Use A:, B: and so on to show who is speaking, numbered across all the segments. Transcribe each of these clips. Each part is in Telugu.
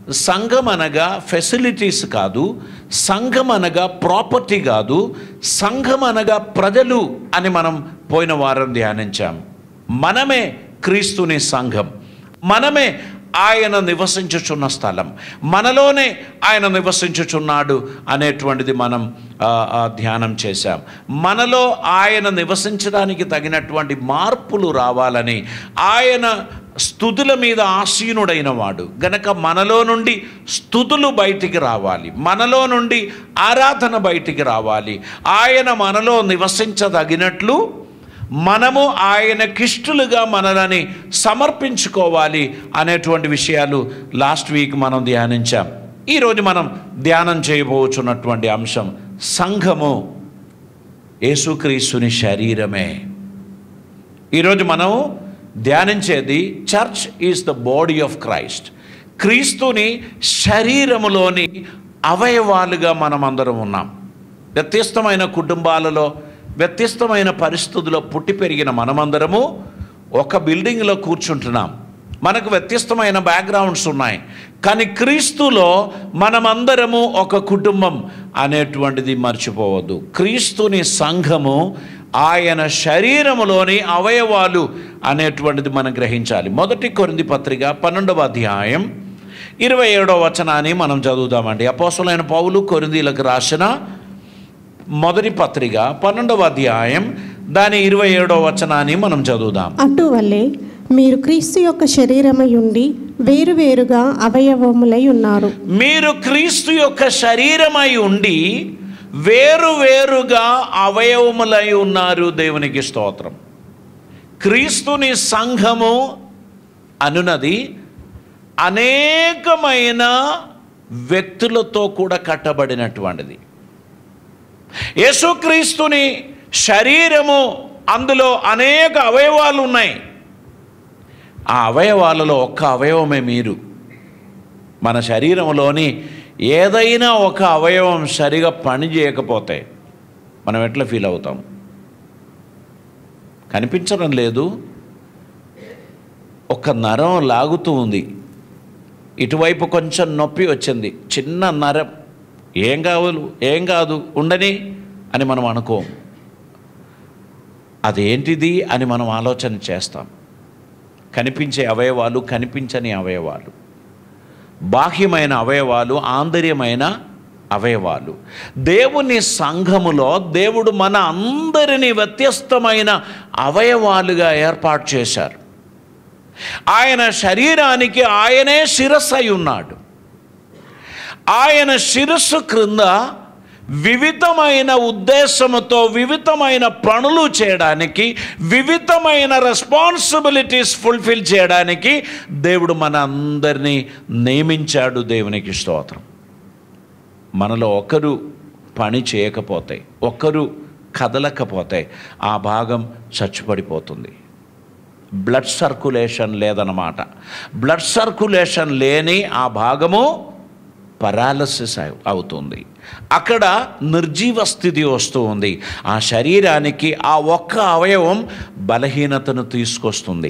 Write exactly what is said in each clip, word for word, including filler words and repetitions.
A: సంఘం అనగా ఫెసిలిటీస్ కాదు, సంఘం అనగా ప్రాపర్టీ కాదు, సంఘం అనగా ప్రజలు అని మనం పోయిన వారం ధ్యానించాం. మనమే క్రీస్తుని సంఘం, మనమే ఆయన నివసించుచున్న స్థలం, మనలోనే ఆయన నివసించుచున్నాడు అనేటువంటిది మనం ధ్యానం చేశాం. మనలో ఆయన నివసించడానికి తగినటువంటి మార్పులు రావాలని, ఆయన స్తుతుల మీద ఆసీనుడైన వాడు గనక మనలో నుండి స్తుతులు బయటికి రావాలి, మనలో నుండి ఆరాధన బయటికి రావాలి. ఆయన మనలో నివసించదగినట్లు మనము ఆయనకిష్టులుగా మనలని సమర్పించుకోవాలి అనేటువంటి విషయాలు లాస్ట్ వీక్ మనం ధ్యానించాం. ఈరోజు మనం ధ్యానం చేయబోచున్నటువంటి అంశం సంఘము యేసుక్రీస్తుని శరీరమే. ఈరోజు మనం ధ్యానించేది church is the body of Christ. క్రీస్తుని శరీరములోని అవయవాలుగా మనం అందరం ఉన్నాం. వ్యత్యస్తమైన కుటుంబాలలో, వ్యత్యస్తమైన పరిస్థితుల్లో పుట్టి పెరిగిన మనమందరము ఒక బిల్డింగ్లో కూర్చుంటున్నాం. మనకు వ్యత్యస్తమైన బ్యాక్గ్రౌండ్స్ ఉన్నాయి, కానీ క్రీస్తులో మనమందరము ఒక కుటుంబం అనేటువంటిది మర్చిపోవద్దు. క్రీస్తుని సంఘము ఆయన శరీరములోని అవయవాలు అనేటువంటిది మనం గ్రహించాలి. మొదటి కొరింథీ పత్రిక పన్నెండవ అధ్యాయం ఇరవై ఏడవ వచనాన్ని మనం చదువుదామండి. అపోస్తలుడైన పౌలు కొరింథీలకు రాసిన మొదటి పత్రిక పన్నెండవ అధ్యాయం దాని ఇరవై ఏడవ వచనాన్ని మనం చదువుదాం.
B: అటువలే మీరు క్రీస్తు యొక్క శరీరమై ఉండి వేరువేరుగా అవయవములై ఉన్నారు.
A: మీరు క్రీస్తు యొక్క శరీరమై ఉండి వేరువేరుగా అవయవములై ఉన్నారు. దేవునికి స్తోత్రం. క్రీస్తుని సంఘము అనునది అనేకమైన వ్యక్తులతో కూడా కట్టబడినటువంటిది. యేసుక్రీస్తుని శరీరము, అందులో అనేక అవయవాలు ఉన్నాయి. ఆ అవయవాలలో ఒక్క అవయవమే మీరు. మన శరీరంలోని ఏదైనా ఒక అవయవం సరిగా పని చేయకపోతే మనం ఎట్లా ఫీల్ అవుతాం? కనిపించడం లేదు, ఒక నరం లాగుతూ ఉంది, ఇటువైపు కొంచెం నొప్పి వచ్చింది, చిన్న నరం, ఏం కావాలి, ఏం కాదు, ఉండని అని మనం అనుకోం. అదేంటిది అని మనం ఆలోచన చేస్తాం. కనిపించే అవయవాలు, కనిపించని అవయవాలు, బాహ్యమైన అవయవాలు, ఆంతర్యమైన అవయవాలు. దేవుని సంఘములో దేవుడు మన అందరినీ వ్యత్యస్తమైన అవయవాలుగా ఏర్పాటు చేశారు. ఆయన శరీరానికి ఆయనే శిరస్సు అయి ఉన్నాడు. ఆయన శిరస్సు క్రింద వివిధమైన ఉద్దేశముతో వివిధమైన పనులు చేయడానికి, వివిధమైన రెస్పాన్సిబిలిటీస్ ఫుల్ఫిల్ చేయడానికి దేవుడు మన అందరినీ నియమించాడు. దేవునికి స్తోత్రం. మనలో ఒకరు పని చేయకపోతే, ఒకరు కదలకపోతే ఆ భాగం చచ్చుపడిపోతుంది. బ్లడ్ సర్క్యులేషన్ లేదన్నమాట. బ్లడ్ సర్క్యులేషన్ లేని ఆ భాగము పరాలసిస్ అవుతుంది. అక్కడ నిర్జీవ స్థితి వస్తూ ఉంది. ఆ శరీరానికి ఆ ఒక్క అవయవం బలహీనతను తీసుకొస్తుంది.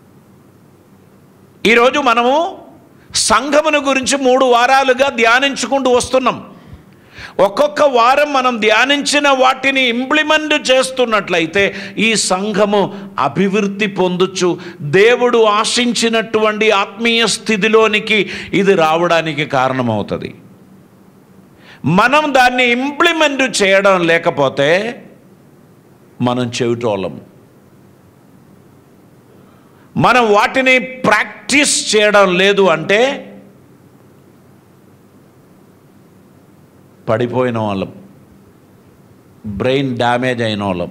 A: ఈరోజు మనము సంఘమును గురించి మూడు వారాలుగా ధ్యానించుకుంటూ వస్తున్నాం. ఒక్కొక్క వారం మనం ధ్యానించిన వాటిని ఇంప్లిమెంట్ చేస్తున్నట్లయితే ఈ సంఘము అభివృద్ధి పొందొచ్చు. దేవుడు ఆశించినటువంటి ఆత్మీయ స్థితిలోనికి ఇది రావడానికి కారణమవుతుంది. మనం దాన్ని ఇంప్లిమెంట్ చేయడం లేకపోతే మనం చెవిటోళ్ళం. మనం వాటిని ప్రాక్టీస్ చేయడం లేదు అంటే పడిపోయిన వాళ్ళం, బ్రెయిన్ డ్యామేజ్ అయిన వాళ్ళం.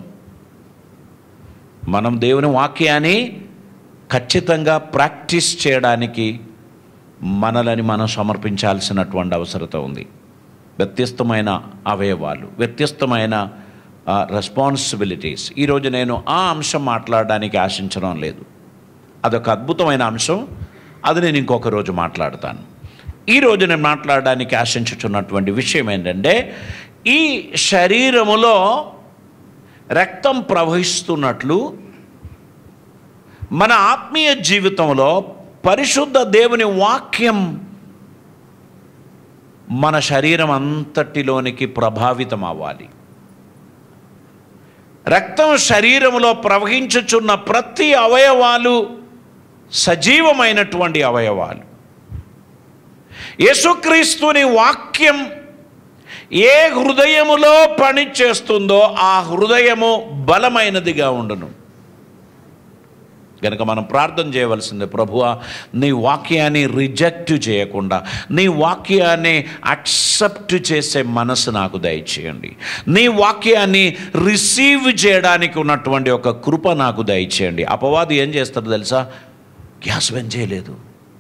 A: మనం దేవుని వాక్యాన్ని ఖచ్చితంగా ప్రాక్టీస్ చేయడానికి మనలని మనం సమర్పించాల్సినటువంటి అవసరత ఉంది. వ్యత్యస్తమైన అవయవాలు, వ్యత్యస్తమైన రెస్పాన్సిబిలిటీస్. ఈరోజు నేను ఆ అంశం మాట్లాడడానికి ఆశించడం లేదు. అదొక అద్భుతమైన అంశం, అది నేను ఇంకొక రోజు మాట్లాడతాను. ఈరోజు నేను మాట్లాడడానికి ఆశించుచున్నటువంటి విషయం ఏంటంటే, ఈ శరీరములో రక్తం ప్రవహిస్తున్నట్లు మన ఆత్మీయ జీవితంలో పరిశుద్ధ దేవుని వాక్యం మన శరీరం అంతటిలోనికి ప్రభావితం అవ్వాలి. రక్తం శరీరంలో ప్రవహించుచున్న ప్రతి అవయవాలు సజీవమైనటువంటి అవయవాలు. యేసుక్రీస్తుని వాక్యం ఏ హృదయములో పని చేస్తుందో ఆ హృదయము బలమైనదిగా ఉండును. కనుక మనం ప్రార్థన చేయవలసిందే, ప్రభువా నీ వాక్యాన్ని రిజెక్ట్ చేయకుండా నీ వాక్యాన్ని యాక్సెప్ట్ చేసే మనసు నాకు దయచేయండి. నీ వాక్యాన్ని రిసీవ్ చేయడానికి ఉన్నటువంటి ఒక కృప నాకు దయచేయండి. అపవాది ఏం చేస్తాడు తెలుసా? గ్యాస్ బంద్ చేయలేదు,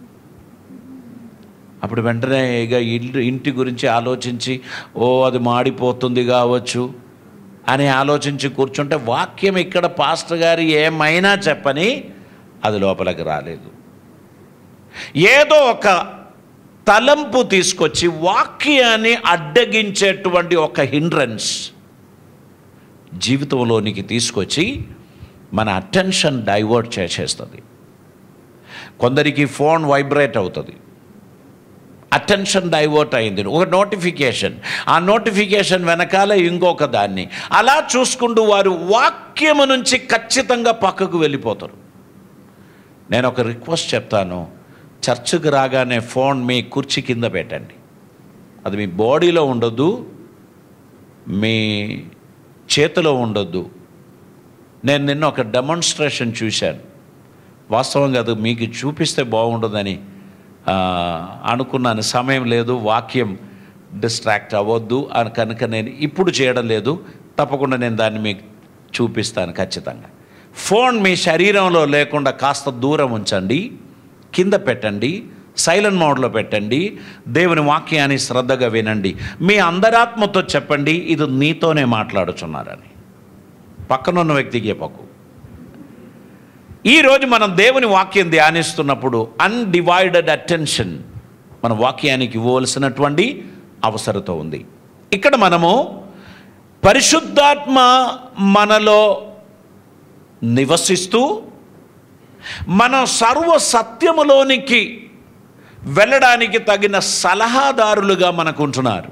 A: అప్పుడు వెంటనే ఇక ఇల్లు ఇంటి గురించి ఆలోచించి ఓ అది మాడిపోతుంది కావచ్చు అని ఆలోచించి కూర్చుంటే వాక్యం ఇక్కడ పాస్టర్ గారు ఏమైనా చెప్పని అది లోపలికి రాలేదు. ఏదో ఒక తలంపు తీసుకొచ్చి వాక్యాన్ని అడ్డగించేటువంటి ఒక హిండ్రన్స్ జీవితంలోనికి తీసుకొచ్చి మన అటెన్షన్ డైవర్ట్ చేసేస్తుంది. కొందరికి ఫోన్ వైబ్రేట్ అవుతుంది, అటెన్షన్ డైవర్ట్ అయింది. ఒక నోటిఫికేషన్, ఆ నోటిఫికేషన్ వెనకాల ఇంకొక దాన్ని, అలా చూసుకుంటూ వారు వాక్యము నుంచి ఖచ్చితంగా పక్కకు వెళ్ళిపోతారు. నేను ఒక రిక్వెస్ట్ చెప్తాను, చర్చికి రాగానే ఫోన్ మీ కుర్చీ కింద పెట్టండి. అది మీ బాడీలో ఉండొద్దు, మీ చేతిలో ఉండొద్దు. నేను నిన్న ఒక డెమాన్స్ట్రేషన్ చూశాను, వాస్తవంగా అది మీకు చూపిస్తే బాగుండదని అనుకున్నాను. సమయం లేదు, వాక్యం డిస్ట్రాక్ట్ అవ్వద్దు అని కనుక నేను ఇప్పుడు చేయడం లేదు. తప్పకుండా నేను దాన్ని మీకు చూపిస్తాను ఖచ్చితంగా. ఫోన్ మీ శరీరంలో లేకుండా కాస్త దూరం ఉంచండి, కింద పెట్టండి, సైలెంట్ మోడ్లో పెట్టండి. దేవుని వాక్యాన్ని శ్రద్ధగా వినండి. మీ అంతరాత్మతో చెప్పండి, ఇది నీతోనే మాట్లాడుచున్నారని. పక్కనున్న వ్యక్తికి చెప్పకు. ఈరోజు మనం దేవుని వాక్యం ధ్యానిస్తున్నప్పుడు అన్డివైడెడ్ అటెన్షన్ మన వాక్యానికి ఇవ్వవలసినటువంటి అవసరత ఉంది. ఇక్కడ మనము పరిశుద్ధాత్మ మనలో నివసిస్తూ మన సర్వ సత్యములోనికి వెళ్ళడానికి తగిన సలహాదారులుగా మనకు ఉంటున్నారు.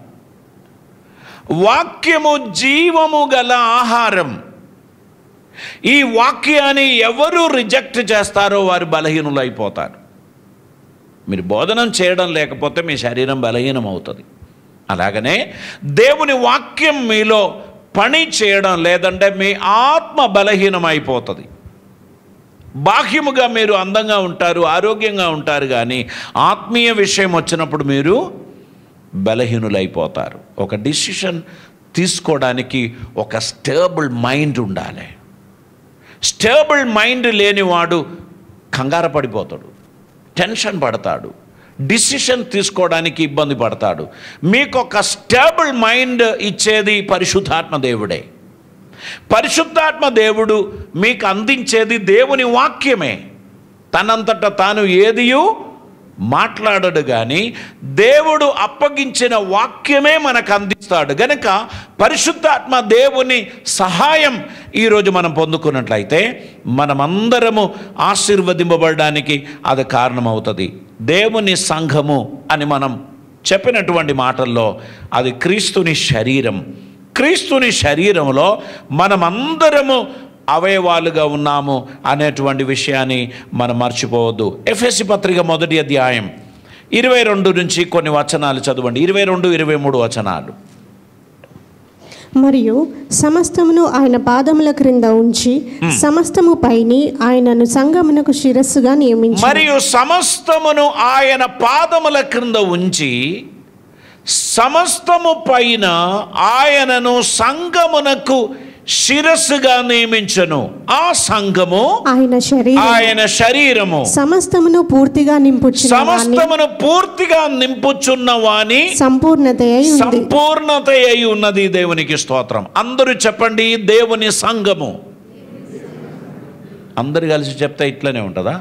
A: వాక్యము జీవము గల ఆహారం. ఈ వాక్యాన్ని ఎవరు రిజెక్ట్ చేస్తారో వారు బలహీనులు అయిపోతారు. మీరు బోధనం చేయడం లేకపోతే మీ శరీరం బలహీనం అవుతుంది. అలాగనే దేవుని వాక్యం మీలో పని చేయడం లేదంటే మీ ఆత్మ బలహీనం అయిపోతుంది. బాహ్యముగా మీరు అందంగా ఉంటారు, ఆరోగ్యంగా ఉంటారు, కానీ ఆత్మీయ విషయం వచ్చినప్పుడు మీరు బలహీనులైపోతారు. ఒక డిసిషన్ తీసుకోవడానికి ఒక స్టేబుల్ మైండ్ ఉండాలి. స్టేబుల్ మైండ్ లేనివాడు కంగారు పడిపోతాడు, టెన్షన్ పడతాడు, డిసిషన్ తీసుకోవడానికి ఇబ్బంది పడతాడు. మీకు ఒక స్టేబుల్ మైండ్ ఇచ్చేది పరిశుద్ధాత్మ దేవుడే. పరిశుద్ధాత్మ దేవుడు మీకు అందించేది దేవుని వాక్యమే. తనంతట తాను ఏదియూ మాట్లాడడు, కానీ దేవుడు అప్పగించిన వాక్యమే మనకు అందిస్తాడు. గనుక పరిశుద్ధాత్మ దేవుని సహాయం ఈరోజు మనం పొందుకున్నట్లయితే మనమందరము ఆశీర్వదింపబడడానికి అది కారణమవుతుంది. దేవుని సంఘము అని మనం చెప్పినటువంటి మాటల్లో అది క్రీస్తుని శరీరం. క్రీస్తుని శరీరంలో మనమందరము అవయవాలుగా ఉన్నాము అనేటువంటి విషయాన్ని మనం మర్చిపోవద్దు. ఎఫెసీ పత్రిక మొదటి అధ్యాయం ఇరవై రెండు నుంచి కొన్ని వచనాలు చదవండి. ఇరవై రెండు ఇరవై మూడు వచనాలు.
B: మరియు సమస్తమును ఆయన పాదముల క్రింద ఉంచి సమస్తము పైని ఆయనను సంఘమునకు శిరస్సుగా నియమించి
A: మరియు సమస్తమును ఆయన పాదముల క్రింద ఉంచి సమస్తము పైన ఆయనను సంఘమునకు శిరస్సుగా నియమించను. ఆ సంఘము
B: ఆయన శరీరం,
A: ఆయన శరీరము
B: సమస్తమును పూర్తిగా నింపుచున్న
A: సమస్తమును పూర్తిగా నింపుచున్న వాని
B: సంపూర్ణత
A: సంపూర్ణత అయి ఉన్నది. దేవునికి స్తోత్రం. అందరూ చెప్పండి, దేవుని సంఘము. అందరు కలిసి చెప్తే ఇట్లనే ఉంటుందా?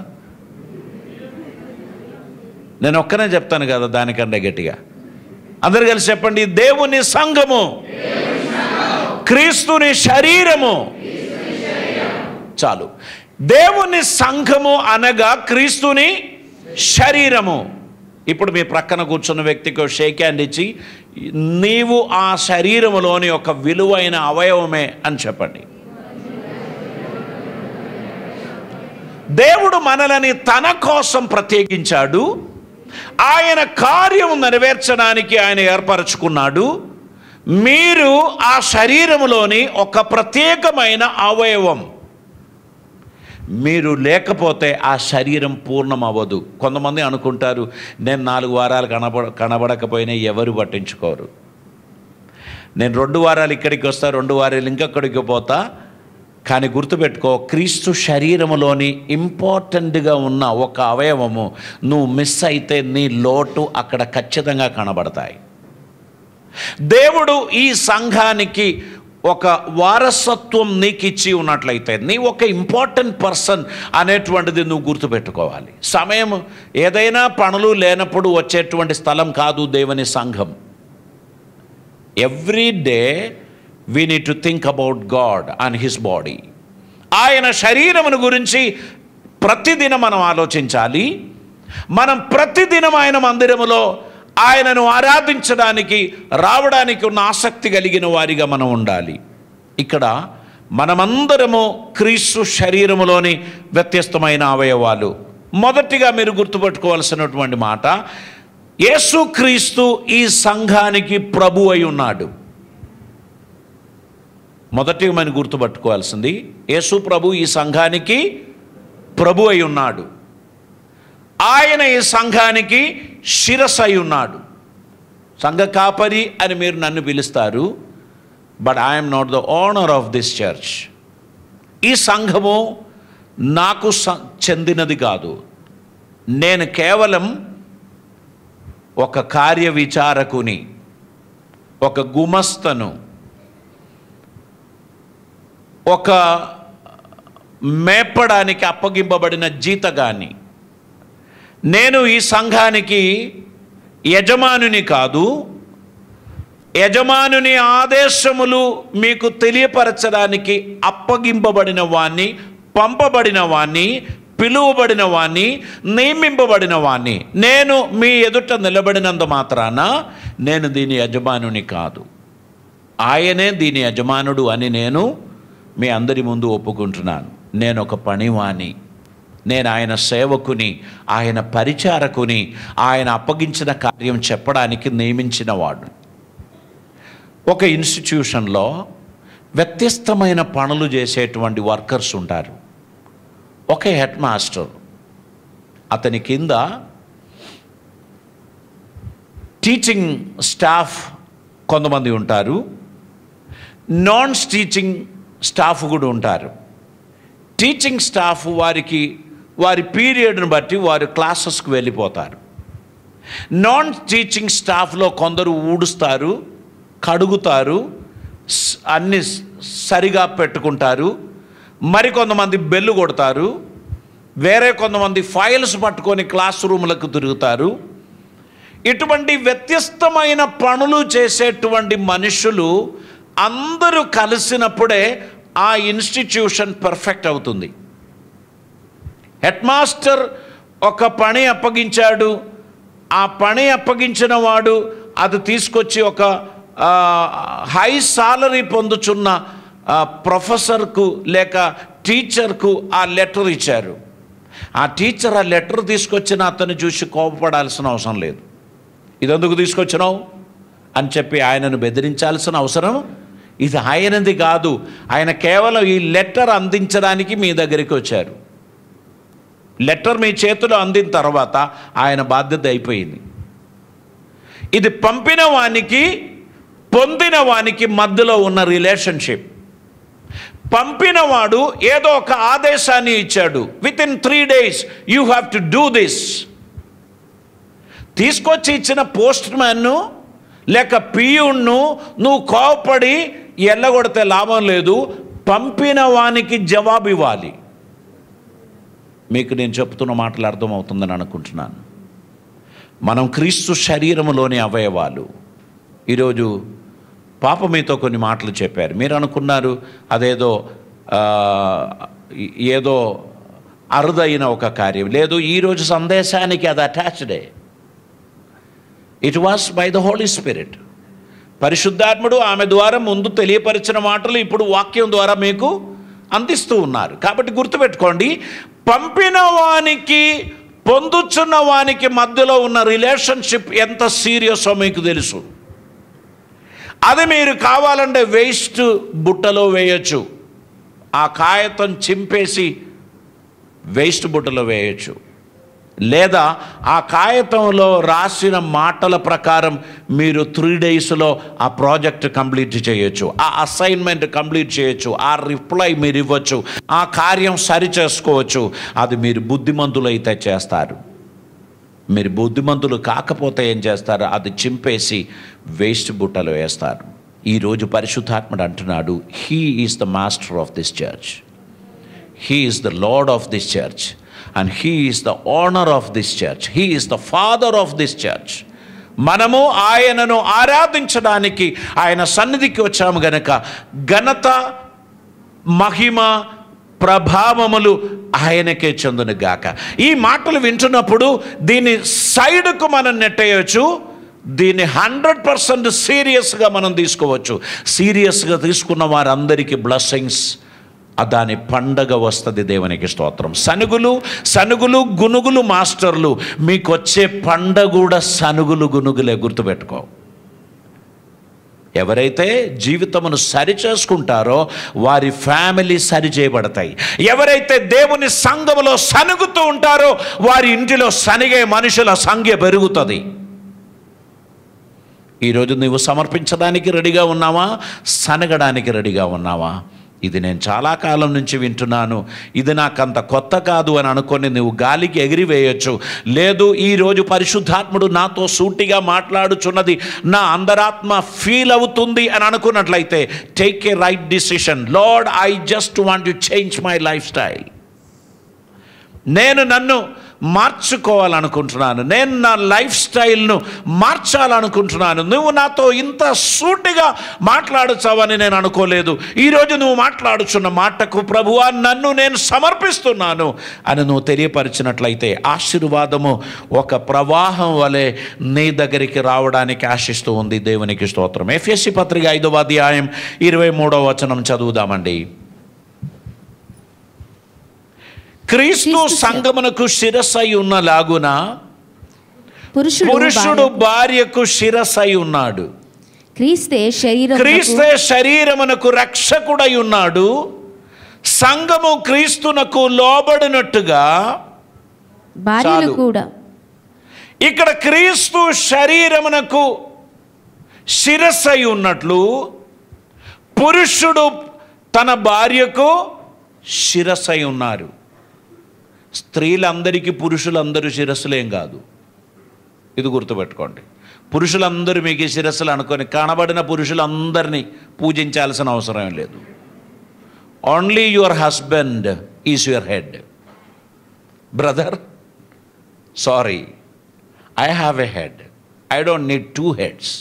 A: నేను ఒక్కనే చెప్తాను కదా దానికంటే గట్టిగా. అందరు కలిసి చెప్పండి, దేవుని సంఘము, క్రీస్తుని శరీరము. చాలు. దేవుని సంఘము అనగా క్రీస్తుని శరీరము. ఇప్పుడు మీ ప్రక్కన కూర్చున్న వ్యక్తికి షేక్ హ్యాండ్ ఇచ్చి, నీవు ఆ శరీరములోని ఒక విలువైన అవయవమే అని చెప్పండి. దేవుడు మనల్ని తన కోసం ప్రత్యేకించాడు. ఆయన కార్యము నెరవేర్చడానికి ఆయన ఏర్పరచుకున్నాడు. మీరు ఆ శరీరములోని ఒక ప్రత్యేకమైన అవయవం. మీరు లేకపోతే ఆ శరీరం పూర్ణం అవ్వదు. కొంతమంది అనుకుంటారు, నేను నాలుగు వారాలు కనబడ కనబడకపోయినా ఎవరు పట్టించుకోరు, నేను రెండు వారాలు ఇక్కడికి వస్తా, రెండు వారాలు ఇంకొక్కడికి పోతా. కానీ గుర్తుపెట్టుకో, క్రీస్తు శరీరములోని ఇంపార్టెంట్గా ఉన్న ఒక అవయవము నువ్వు మిస్ అయితే నీ లోటు అక్కడ ఖచ్చితంగా కనబడతాయి. దేవుడు ఈ సంఘానికి ఒక వారసత్వం నీకు ఇచ్చి ఉన్నట్లయితే నీ ఒక ఇంపార్టెంట్ పర్సన్ అనేటువంటిది నువ్వు గుర్తుపెట్టుకోవాలి. సమయం ఏదైనా పనులు లేనప్పుడు వచ్చేటువంటి స్థలం కాదు దేవుని సంఘం. Every day we need to think about God and his body. ఆయన శరీరమును గురించి ప్రతిదినం మనం ఆలోచించాలి. మనం ప్రతిదినం ఆయన మందిరములో ఆయనను ఆరాధించడానికి రావడానికి ఉన్న ఆసక్తి కలిగిన వారిగా మనం ఉండాలి. ఇక్కడ మనమందరము క్రీస్తు శరీరములోని వ్యత్యస్తమైన అవయవాలు. మొదటిగా మీరు గుర్తుపెట్టుకోవాల్సినటువంటి మాట, యేసుక్రీస్తు ఈ సంఘానికి ప్రభు అయి ఉన్నాడు. మొదటిగా మనం గుర్తుపట్టుకోవాల్సింది, యేసు ప్రభు ఈ సంఘానికి ప్రభు అయి ఉన్నాడు. ఆయన ఈ సంఘానికి శిరస్సు అయి ఉన్నాడు. సంఘ కాపరి అని మీరు నన్ను పిలుస్తారు, but I'm not the owner of this church. ఈ సంఘము నాకు చెందినది కాదు. నేను కేవలం ఒక కార్య విచారకుని, ఒక గుమస్తను, ఒక మేపడానికి అప్పగింపబడిన జీతగాని. నేను ఈ సంఘానికి యజమానుని కాదు. యజమానుని ఆదేశములు మీకు తెలియపరచడానికి అప్పగింపబడిన వాణ్ణి, పంపబడిన వాణ్ణి, పిలువబడిన వాణ్ణి, నియమింపబడిన వాణ్ణి. నేను మీ ఎదుట నిలబడినంత మాత్రాన నేను దీని యజమానుని కాదు. ఆయనే దీని యజమానుడు అని నేను మీ అందరి ముందు ఒప్పుకుంటున్నాను. నేను ఒక పనివాణి, నేను ఆయన సేవకుని, ఆయన పరిచారకుని, ఆయన అప్పగించిన కార్యం చెప్పడానికి నియమించిన వాడు. ఒక ఇన్స్టిట్యూషన్లో వ్యత్యస్తమైన పనులు చేసేటువంటి వర్కర్స్ ఉంటారు. ఒక హెడ్ మాస్టర్, అతని కింద టీచింగ్ స్టాఫ్ కొంతమంది ఉంటారు, నాన్ టీచింగ్ స్టాఫ్ కూడా ఉంటారు. టీచింగ్ స్టాఫ్ వారికి వారి పీరియడ్ని బట్టి వారు క్లాసెస్కి వెళ్ళిపోతారు. నాన్ టీచింగ్ స్టాఫ్లో కొందరు ఊడుస్తారు, కడుగుతారు, అన్నీ సరిగా పెట్టుకుంటారు. మరికొంతమంది బెల్లు కొడతారు. వేరే కొంతమంది ఫైల్స్ పట్టుకొని క్లాస్ రూమ్లకు తిరుగుతారు. ఇటువంటి వ్యత్యస్తమైన పనులు చేసేటువంటి మనుషులు అందరూ కలిసినప్పుడే ఆ ఇన్స్టిట్యూషన్ పర్ఫెక్ట్ అవుతుంది. హెడ్ మాస్టర్ ఒక పని అప్పగించాడు. ఆ పని అప్పగించిన వాడు అది తీసుకొచ్చి ఒక హై సాలరీ పొందుచున్న ప్రొఫెసర్కు లేక టీచర్కు ఆ లెటర్ ఇచ్చారు. ఆ టీచర్ ఆ లెటర్ తీసుకొచ్చిన అతను చూసి కోపపడాల్సిన అవసరం లేదు. ఇదెందుకు తీసుకొచ్చినావు అని చెప్పి ఆయనను బెదిరించాల్సిన అవసరం, ఇది ఆయనది కాదు. ఆయన కేవలం ఈ లెటర్ అందించడానికి మీ దగ్గరికి వచ్చారు. లెటర్ మీ చేతిలో అందిన తర్వాత ఆయన బాధ్యత అయిపోయింది. ఇది పంపిన వానికి పొందిన వానికి మధ్యలో ఉన్న రిలేషన్షిప్. పంపినవాడు ఏదో ఒక ఆదేశాన్ని ఇచ్చాడు, within three days you have to do this. తీసుకొచ్చి ఇచ్చిన పోస్ట్ మ్యాన్ను లేక పియూన్ను నువ్వు కోపడి ఎల్లగొడితే లాభం లేదు. పంపిన వానికి జవాబు ఇవ్వాలి. మీకు నేను చెప్తున్న మాటలు అర్థమవుతుందని అనుకుంటున్నాను. మనం క్రీస్తు శరీరములోని అవయవాలు. ఈరోజు పాప మీతో కొన్ని మాటలు చెప్పారు. మీరు అనుకున్నారు అదేదో ఏదో అరుదైన ఒక కార్యం. లేదు, ఈరోజు సందేశానికి అది అటాచ్డే. It was by the Holy Spirit. పరిశుద్ధాత్ముడు ఆమె ద్వారా ముందు తెలియపరిచిన మాటలు ఇప్పుడు వాక్యం ద్వారా మీకు అందిస్తూ ఉన్నారు. కాబట్టి గుర్తుపెట్టుకోండి, పంపిన వానికి పొందుచున్న వానికి మధ్యలో ఉన్న రిలేషన్షిప్ ఎంత సీరియసో మీకు తెలుసు. అది మీరు కావాలంటే వేస్ట్ బుట్టలో వేయచ్చు, ఆ కాగితం చింపేసి వేస్ట్ బుట్టలో వేయచ్చు, లేదా ఆ కాగితంలో రాసిన మాటల ప్రకారం మీరు త్రీ డేస్లో ఆ ప్రాజెక్ట్ కంప్లీట్ చేయొచ్చు, ఆ అసైన్మెంట్ కంప్లీట్ చేయొచ్చు, ఆ రిప్లై మీరు ఇవ్వచ్చు, ఆ కార్యం సరి చేసుకోవచ్చు. అది మీరు బుద్ధిమంతులైతే చేస్తారు. మీరు బుద్ధిమంతులు కాకపోతే ఏం చేస్తారు? అది చింపేసి వేస్ట్ బుట్టలో వేస్తారు. ఈరోజు పరిశుద్ధాత్ముడు అంటున్నాడు, he is the master of this church, he is the Lord of this church, and he is the owner of this church, he is the father of this church. మనము ఆయనను ఆరాధించడానికి ఆయన సన్నిధికి వచ్చాము గనక ఘనత, మహిమ, ప్రభావములు ఆయనకే చెందును గాక. ఈ మాటలు వింటున్నప్పుడు దీన్ని సైడ్కు మనం నెట్టేయచ్చు, దీన్ని హండ్రెడ్ పర్సెంట్ సీరియస్గా మనం తీసుకోవచ్చు. సీరియస్గా తీసుకున్న వారందరికీ బ్లెస్సింగ్స్, దాని పండగ వస్తుంది. దేవునికి స్తోత్రం. సనుగులు సనుగులు గునుగులు మాస్టర్లు, మీకు వచ్చే పండగ కూడా సనుగులు గునుగులే, గుర్తుపెట్టుకో. ఎవరైతే జీవితమును సరి చేసుకుంటారో వారి ఫ్యామిలీ సరి చేయబడతాయి. ఎవరైతే దేవుని సంఘములో సనుగుతూ ఉంటారో వారి ఇంటిలో సనిగే మనుషుల సంఖ్య పెరుగుతుంది. ఈరోజు నువ్వు సమర్పించడానికి రెడీగా ఉన్నావా? సనగడానికి రెడీగా ఉన్నావా? ఇది నేను చాలా కాలం నుంచి వింటున్నాను, ఇది నాకంత కొత్త కాదు అని అనుకొని నువ్వు గాలికి ఎగిరివేయచ్చు. లేదు, ఈరోజు పరిశుద్ధాత్ముడు నాతో సూటిగా మాట్లాడుచున్నది, నా అంతరాత్మ ఫీల్ అవుతుంది అని అనుకున్నట్లయితే take a right decision. Lord, I just want to change my life style. నేను నన్ను మార్చుకోవాలనుకుంటున్నాను, నేను నా లైఫ్ స్టైల్ను మార్చాలనుకుంటున్నాను. నువ్వు నాతో ఇంత సూటిగా మాట్లాడుచావని నేను అనుకోలేదు. ఈరోజు నువ్వు మాట్లాడుచున్న మాటకు ప్రభువా నన్ను నేను సమర్పిస్తున్నాను అని నువ్వు తెలియపరిచినట్లయితే ఆశీర్వాదము ఒక ప్రవాహం వలె నీ దగ్గరికి రావడానికి ఆశిస్తూ ఉంది. దేవునికి స్తోత్రం. ఎఫెసీ పత్రిక ఐదవ అధ్యాయం ఇరవై మూడవ వచనం చదువుదామండి. క్రీస్తు సంఘమునకు శిరస్సై ఉన్న లాగున పురుషుడు భార్యకు శిరస్సై ఉన్నాడు.
C: క్రీస్తే శరీరం
A: క్రీస్తే శరీరమునకు రక్షకుడై ఉన్నాడు. సంఘము క్రీస్తునకు లోబడినట్టుగా
C: భార్యలు కూడా.
A: ఇక్కడ క్రీస్తు శరీరమునకు శిరస్సై ఉన్నట్లు పురుషుడు తన భార్యకు శిరస్సై ఉన్నారు. స్త్రీలందరికీ పురుషులందరూ శిరస్సులేం కాదు, ఇది గుర్తుపెట్టుకోండి. పురుషులందరూ మీకు శిరస్సులు అనుకొని కనబడిన పురుషులందరినీ పూజించాల్సిన అవసరం లేదు. Only your husband is your head. Brother, sorry, I have a head, I don't need two heads.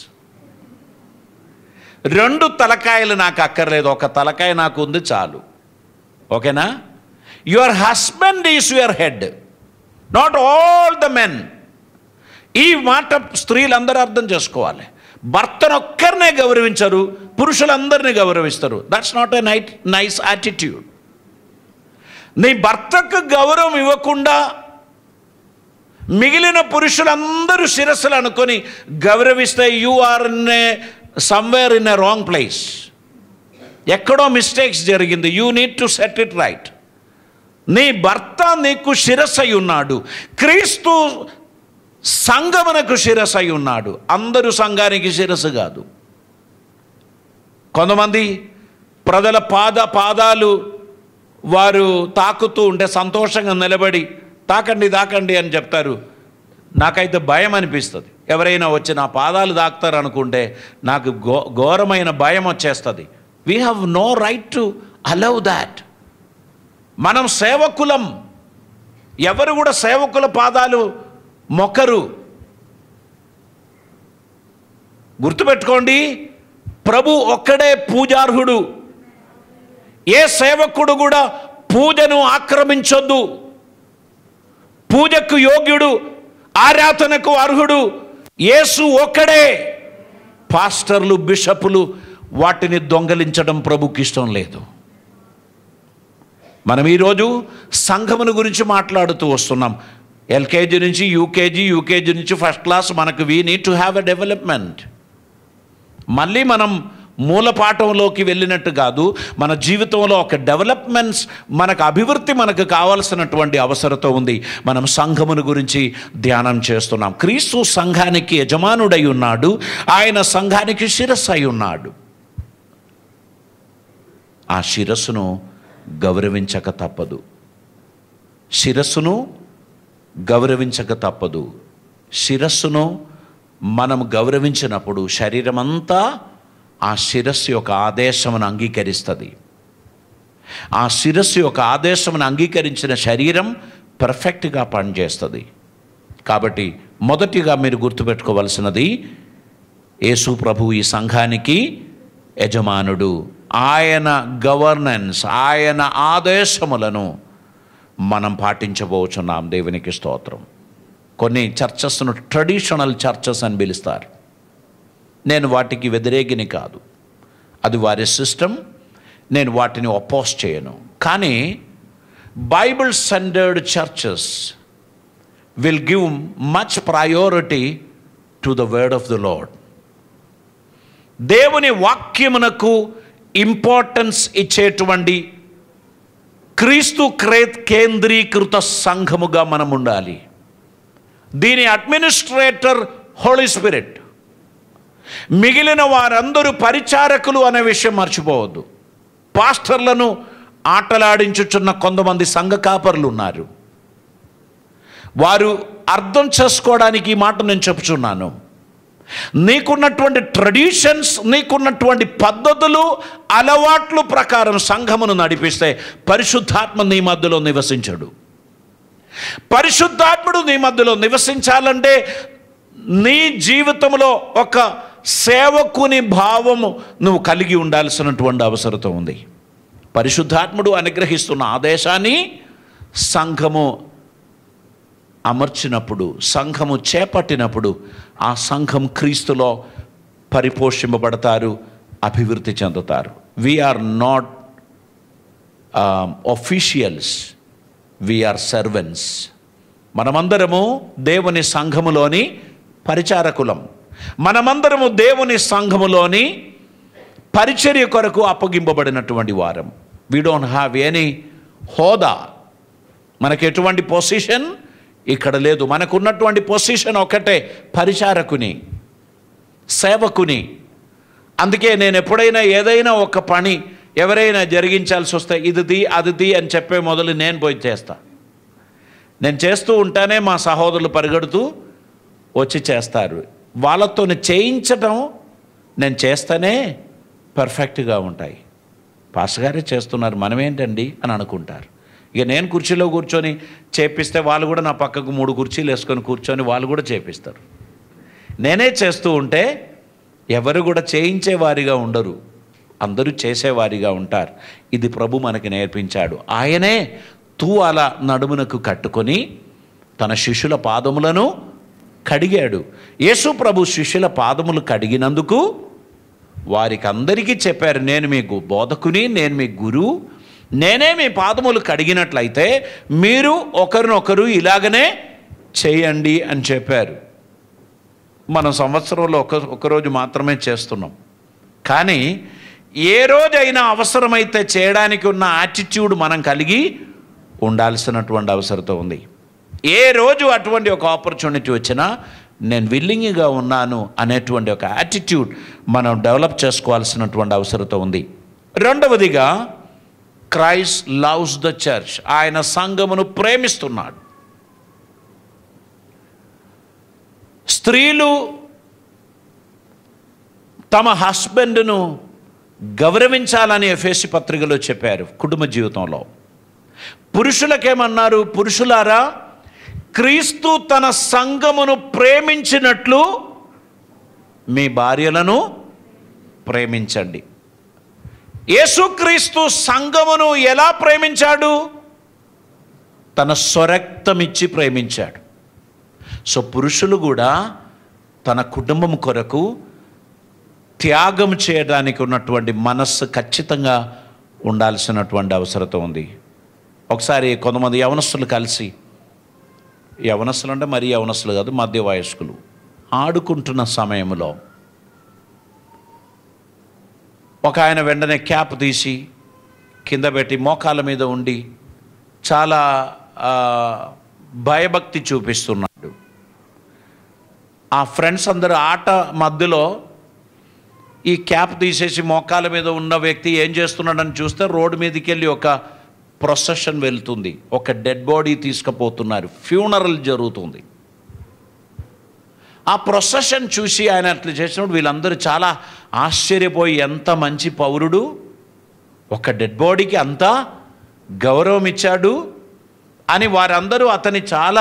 A: రెండు తలకాయలు నాకు అక్కర్లేదు, ఒక తలకాయ నాకు ఉంది చాలు. ఓకేనా? Your husband is your head, not all the men. ఈ మాట స్త్రీలందరూ అర్థం చేసుకోవాలి. భర్తను ఒక్కరినే గౌరవించరు, పురుషులందరినీ గౌరవిస్తారు. That's not a night nice attitude. నీ భర్తకు గౌరవం ఇవ్వకుండా మిగిలిన పురుషులందరూ శిరస్సులు అనుకొని గౌరవిస్తే you are in a somewhere in a wrong place. ఎక్కడో మిస్టేక్స్ జరిగింది. You need to set it right. నీ భర్త నీకు శిరస్సై ఉన్నాడు. క్రీస్తు సంఘమునకు శిరస్సై ఉన్నాడు. అందరూ సంఘానికి శిరస్సు కాదు. కొంతమంది ప్రజల పాద పాదాలు వారు తాకుతూ ఉంటే సంతోషంగా నిలబడి తాకండి తాకండి అని చెప్తారు. నాకైతే భయం అనిపిస్తుంది. ఎవరైనా వచ్చి నా పాదాలు తాకుతారు అనుకుంటే నాకు ఘో ఘోరమైన భయం వచ్చేస్తుంది. We have no right to allow that. మనం సేవకులం. ఎవరు కూడా సేవకుల పాదాలు మొక్కరు. గుర్తుపెట్టుకోండి, ప్రభు ఒక్కడే పూజార్హుడు. ఏ సేవకుడు కూడా పూజను ఆక్రమించొద్దు. పూజకు యోగ్యుడు, ఆరాధనకు అర్హుడు యేసు ఒక్కడే. పాస్టర్లు, బిషపులు వాటిని దొంగలించడం ప్రభుకి ఇష్టం లేదు. మనం ఈరోజు సంఘమును గురించి మాట్లాడుతూ వస్తున్నాం. ఎల్కేజీ నుంచి యూకేజీ, యూకేజీ నుంచి ఫస్ట్ క్లాస్. మనకు we need to have a development. మళ్ళీ మనం మూల పాఠంలోకి వెళ్ళినట్టు కాదు, మన జీవితంలో ఒక డెవలప్మెంట్స్, మనకు అభివృద్ధి మనకు కావాల్సినటువంటి అవసరత ఉంది. మనం సంఘమును గురించి ధ్యానం చేస్తున్నాం. క్రీస్తు సంఘానికి యజమానుడై ఉన్నాడు, ఆయన సంఘానికి శిరస్సు అయి ఉన్నాడు. ఆ శిరస్సును గౌరవించక తప్పదు. శిరస్సును గౌరవించక తప్పదు. శిరస్సును మనం గౌరవించినప్పుడు శరీరమంతా ఆ శిరస్సు యొక్క ఆదేశమును అంగీకరిస్తుంది. ఆ శిరస్సు యొక్క ఆదేశమును అంగీకరించిన శరీరం పర్ఫెక్ట్గా పనిచేస్తుంది. కాబట్టి మొదటిగా మీరు గుర్తుపెట్టుకోవలసినది, యేసు ప్రభు ఈ సంఘానికి యజమానుడు. ఆయన గవర్నెన్స్, ఆయన ఆదేశములను మనం పాటించబోచున్నాం. దేవునికి స్తోత్రం. కొన్ని చర్చస్ను ట్రెడిషనల్ చర్చస్ అని పిలుస్తారు. నేను వాటికి వ్యతిరేకిని కాదు, అది వారి సిస్టమ్, నేను వాటిని అపోజ్ చేయను. కానీ Bible centred churches will give much priority to the word of the Lord. దేవుని వాక్యమునకు ఇంపార్టెన్స్ ఇచ్చేటువంటి క్రీస్తు క్రే కేంద్రీకృత సంఘముగా మనం ఉండాలి. దీని అడ్మినిస్ట్రేటర్ హోలీ స్పిరిట్. మిగిలిన వారందరూ పరిచారకులు అనే విషయం మర్చిపోవద్దు. పాస్టర్లను ఆటలాడించుచున్న కొంతమంది సంఘ కాపరులు ఉన్నారు. వారు అర్థం చేసుకోవడానికి ఈ మాట నేను చెప్పుచున్నాను. నీకున్నటువంటి ట్రెడిషన్స్, నీకున్నటువంటి పద్ధతులు, అలవాట్లు ప్రకారం సంఘమును నడిపిస్తే పరిశుద్ధాత్మ నీ మధ్యలో నివసించడు. పరిశుద్ధాత్ముడు నీ మధ్యలో నివసించాలంటే నీ జీవితంలో ఒక సేవకుని భావము నువ్వు కలిగి ఉండాల్సినటువంటి అవసరత ఉంది. పరిశుద్ధాత్ముడు అనుగ్రహిస్తున్న ఆదేశాన్ని సంఘము అమర్చినప్పుడు, సంఘము చేపట్టినప్పుడు ఆ సంఘం క్రీస్తులో పరిపోషింపబడతారు, అభివృద్ధి చెందుతారు. We are not officials, we are servants. మనమందరము దేవుని సంఘములోని పరిచారకులం. మనమందరము దేవుని సంఘములోని పరిచర్య కొరకు అప్పగింపబడినటువంటి వారం. వీ డోంట్ హ్యావ్ ఎనీ హోదా, మనకు ఎటువంటి పొజిషన్ ఇక్కడ లేదు. మనకున్నటువంటి పొజిషన్ ఒకటే, పరిచారకుని, సేవకుని. అందుకే నేను ఎప్పుడైనా ఏదైనా ఒక పని ఎవరైనా జరిగించాల్సి వస్తే ఇదిది అదిది అని చెప్పే మొదలు నేను పోయి చేస్తా. నేను చేస్తూ ఉంటానే మా సహోదరులు పరిగెడుతూ వచ్చి చేస్తారు. వాళ్ళతో చేయించడం నేను చేస్తేనే పర్ఫెక్ట్గా ఉంటాయి. పాస్టర్ గారే చేస్తున్నారు, మనమేంటండి అని అనుకుంటారు. ఇక నేను కుర్చీలో కూర్చొని చేపిస్తే వాళ్ళు కూడా నా పక్కకు మూడు కుర్చీలు వేసుకొని కూర్చొని వాళ్ళు కూడా చేపిస్తారు. నేనే చేస్తూ ఉంటే ఎవరు కూడా చేయించేవారిగా ఉండరు, అందరూ చేసేవారిగా ఉంటారు. ఇది ప్రభు మనకి నేర్పించాడు. ఆయనే తూవాల నడుమునకు కట్టుకొని తన శిష్యుల పాదములను కడిగాడు. యేసు ప్రభు శిష్యుల పాదములు కడిగినందుకు వారికి అందరికీ చెప్పారు, నేను మీకు బోధకుని, నేను మీ గురువు, నేనే మీ పాదములు కడిగినట్లయితే మీరు ఒకరినొకరు ఇలాగనే చేయండి అని చెప్పారు. మనం సంవత్సరంలో ఒక ఒకరోజు మాత్రమే చేస్తున్నాం. కానీ ఏ రోజైనా అవసరమైతే చేయడానికి ఉన్న యాటిట్యూడ్ మనం కలిగి ఉండాల్సినటువంటి అవసరత ఉంది. ఏ రోజు అటువంటి ఒక ఆపర్చునిటీ వచ్చినా నేను విల్లింగ్గా ఉన్నాను అనేటువంటి ఒక యాటిట్యూడ్ మనం డెవలప్ చేసుకోవాల్సినటువంటి అవసరత ఉంది. రెండవదిగా, క్రైస్ట్ లవ్స్ ద చర్చ్. ఆయన సంఘమును ప్రేమిస్తున్నాడు. స్త్రీలు తమ హస్బెండ్ను గౌరవించాలని ఎఫెసీ పత్రికలో చెప్పారు. కుటుంబ జీవితంలో పురుషులకేమన్నారు, పురుషులారా క్రీస్తు తన సంఘమును ప్రేమించినట్లు మీ భార్యలను ప్రేమించండి. యేసుక్రీస్తు సంఘమును ఎలా ప్రేమించాడు? తన స్వరక్తమిచ్చి ప్రేమించాడు. సో పురుషులు కూడా తన కుటుంబం కొరకు త్యాగం చేయడానికి ఉన్నటువంటి మనస్సు ఖచ్చితంగా ఉండాల్సినటువంటి అవసరత ఉంది. ఒకసారి కొంతమంది యవనస్తులు కలిసి, యవనస్తులు అంటే మరీ యవనస్తులు కాదు, మధ్య వయస్కులు ఆడుకుంటున్న సమయంలో ఒక ఆయన వెంటనే క్యాప్ తీసి కింద పెట్టి మోకాళ్ళ మీద ఉండి చాలా భయభక్తి చూపిస్తున్నాడు. ఆ ఫ్రెండ్స్ అందరూ ఆట మధ్యలో ఈ క్యాప్ తీసేసి మోకాళ్ళ మీద ఉన్న వ్యక్తి ఏం చేస్తున్నాడని చూస్తే రోడ్డు మీదకి వెళ్ళి ఒక ప్రొసెషన్ వెళ్తుంది, ఒక డెడ్ బాడీ తీసుకుపోతున్నారు, ఫ్యూనరల్ జరుగుతుంది. ఆ ప్రొసెషన్ చూసి ఆయన అట్లా చేసినప్పుడు వీళ్ళందరూ చాలా ఆశ్చర్యపోయి, ఎంత మంచి పౌరుడు, ఒక డెడ్ బాడీకి అంత గౌరవం ఇచ్చాడు అని వారందరూ అతని చాలా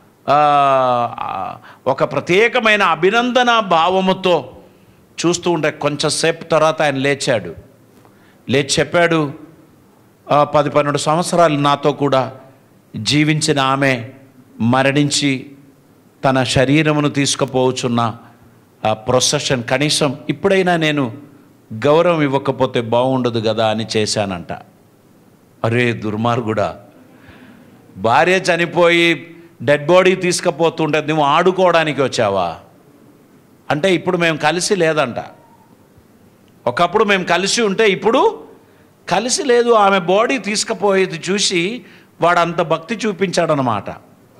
A: ఒక ప్రత్యేకమైన అభినందన భావముతో చూస్తూ ఉంటే కొంచెంసేపు తర్వాత ఆయన లేచాడు. లేచి చెప్పాడు, పది పన్నెండు సంవత్సరాలు నాతో కూడా జీవించిన ఆమె మరణించి తన శరీరమును తీసుకుపోవచ్చున్న ఆ ప్రొసెషన్ కనీసం ఇప్పుడైనా నేను గౌరవం ఇవ్వకపోతే బాగుండదు కదా అని చేశానంట. అరే దుర్మార్గుడా, భార్య చనిపోయి డెడ్ బాడీ తీసుకుపోతుంటే నువ్వు ఆడుకోవడానికి వచ్చావా అంటే ఇప్పుడు మేము కలిసి లేదంట. ఒకప్పుడు మేము కలిసి ఉంటే ఇప్పుడు కలిసి లేదు. ఆమె బాడీ తీసుకుపోయేది చూసి వాడు అంత భక్తి చూపించాడనమాట.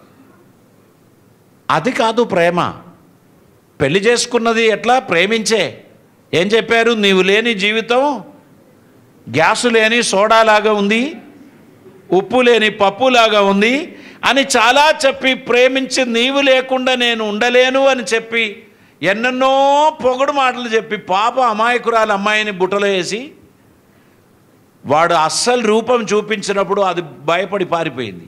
A: అది కాదు ప్రేమ. పెళ్లి చేసుకున్నది ఎట్లా? ప్రేమించే. ఏం చెప్పారు? నీవు లేని జీవితం గ్యాసు లేని సోడాలాగా ఉంది, ఉప్పు లేని పప్పులాగా ఉంది అని చాలా చెప్పి ప్రేమించి, నీవు లేకుండా నేను ఉండలేను అని చెప్పి ఎన్నెన్నో పొగడు మాటలు చెప్పి పాప అమాయకురాలు అమ్మాయిని బుట్టలో వేసి వాడు అస్సలు రూపం చూపించినప్పుడు అది భయపడి పారిపోయింది.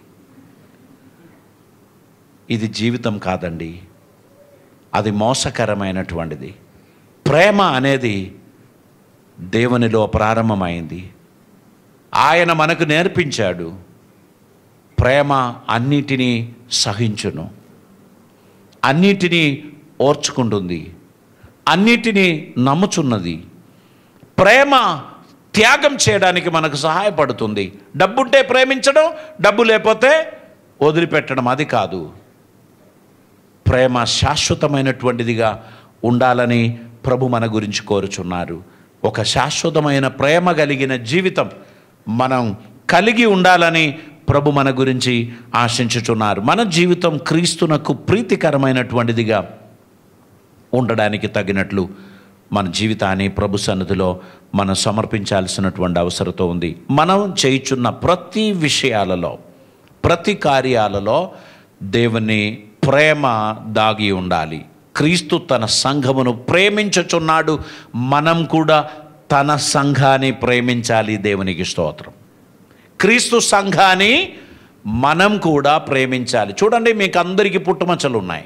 A: ఇది జీవితం కాదండి, అది మోసకరమైనటువంటిది. ప్రేమ అనేది దేవునిలో ప్రారంభమైంది. ఆయన మనకు నేర్పించాడు, ప్రేమ అన్నిటినీ సహించును, అన్నిటినీ ఓర్చుకుంటుంది, అన్నిటినీ నమ్ముచున్నది. ప్రేమ త్యాగం చేయడానికి మనకు సహాయపడుతుంది. డబ్బుంటే ప్రేమించడం, డబ్బు లేకపోతే వదిలిపెట్టడం, అది కాదు. ప్రేమ శాశ్వతమైనటువంటిదిగా ఉండాలని ప్రభు మన గురించి కోరుచున్నారు. ఒక శాశ్వతమైన ప్రేమ కలిగిన జీవితం మనం కలిగి ఉండాలని ప్రభు మన గురించి ఆశించుచున్నారు. మన జీవితం క్రీస్తునకు ప్రీతికరమైనటువంటిదిగా ఉండడానికి తగినట్లు మన జీవితాన్ని ప్రభు సన్నిధిలో మనం సమర్పించాల్సినటువంటి అవసరం ఉంది. మనం చేయుచున్న ప్రతి విషయాలలో, ప్రతి కార్యాలలో దేవుని ప్రేమ దాగి ఉండాలి. క్రీస్తు తన సంఘమును ప్రేమించుచున్నాడు, మనం కూడా తన సంఘాన్ని ప్రేమించాలి. దేవునికి స్తోత్రం. క్రీస్తు సంఘాన్ని మనం కూడా ప్రేమించాలి. చూడండి, మీకు అందరికీ పుట్టుమచ్చలు ఉన్నాయి.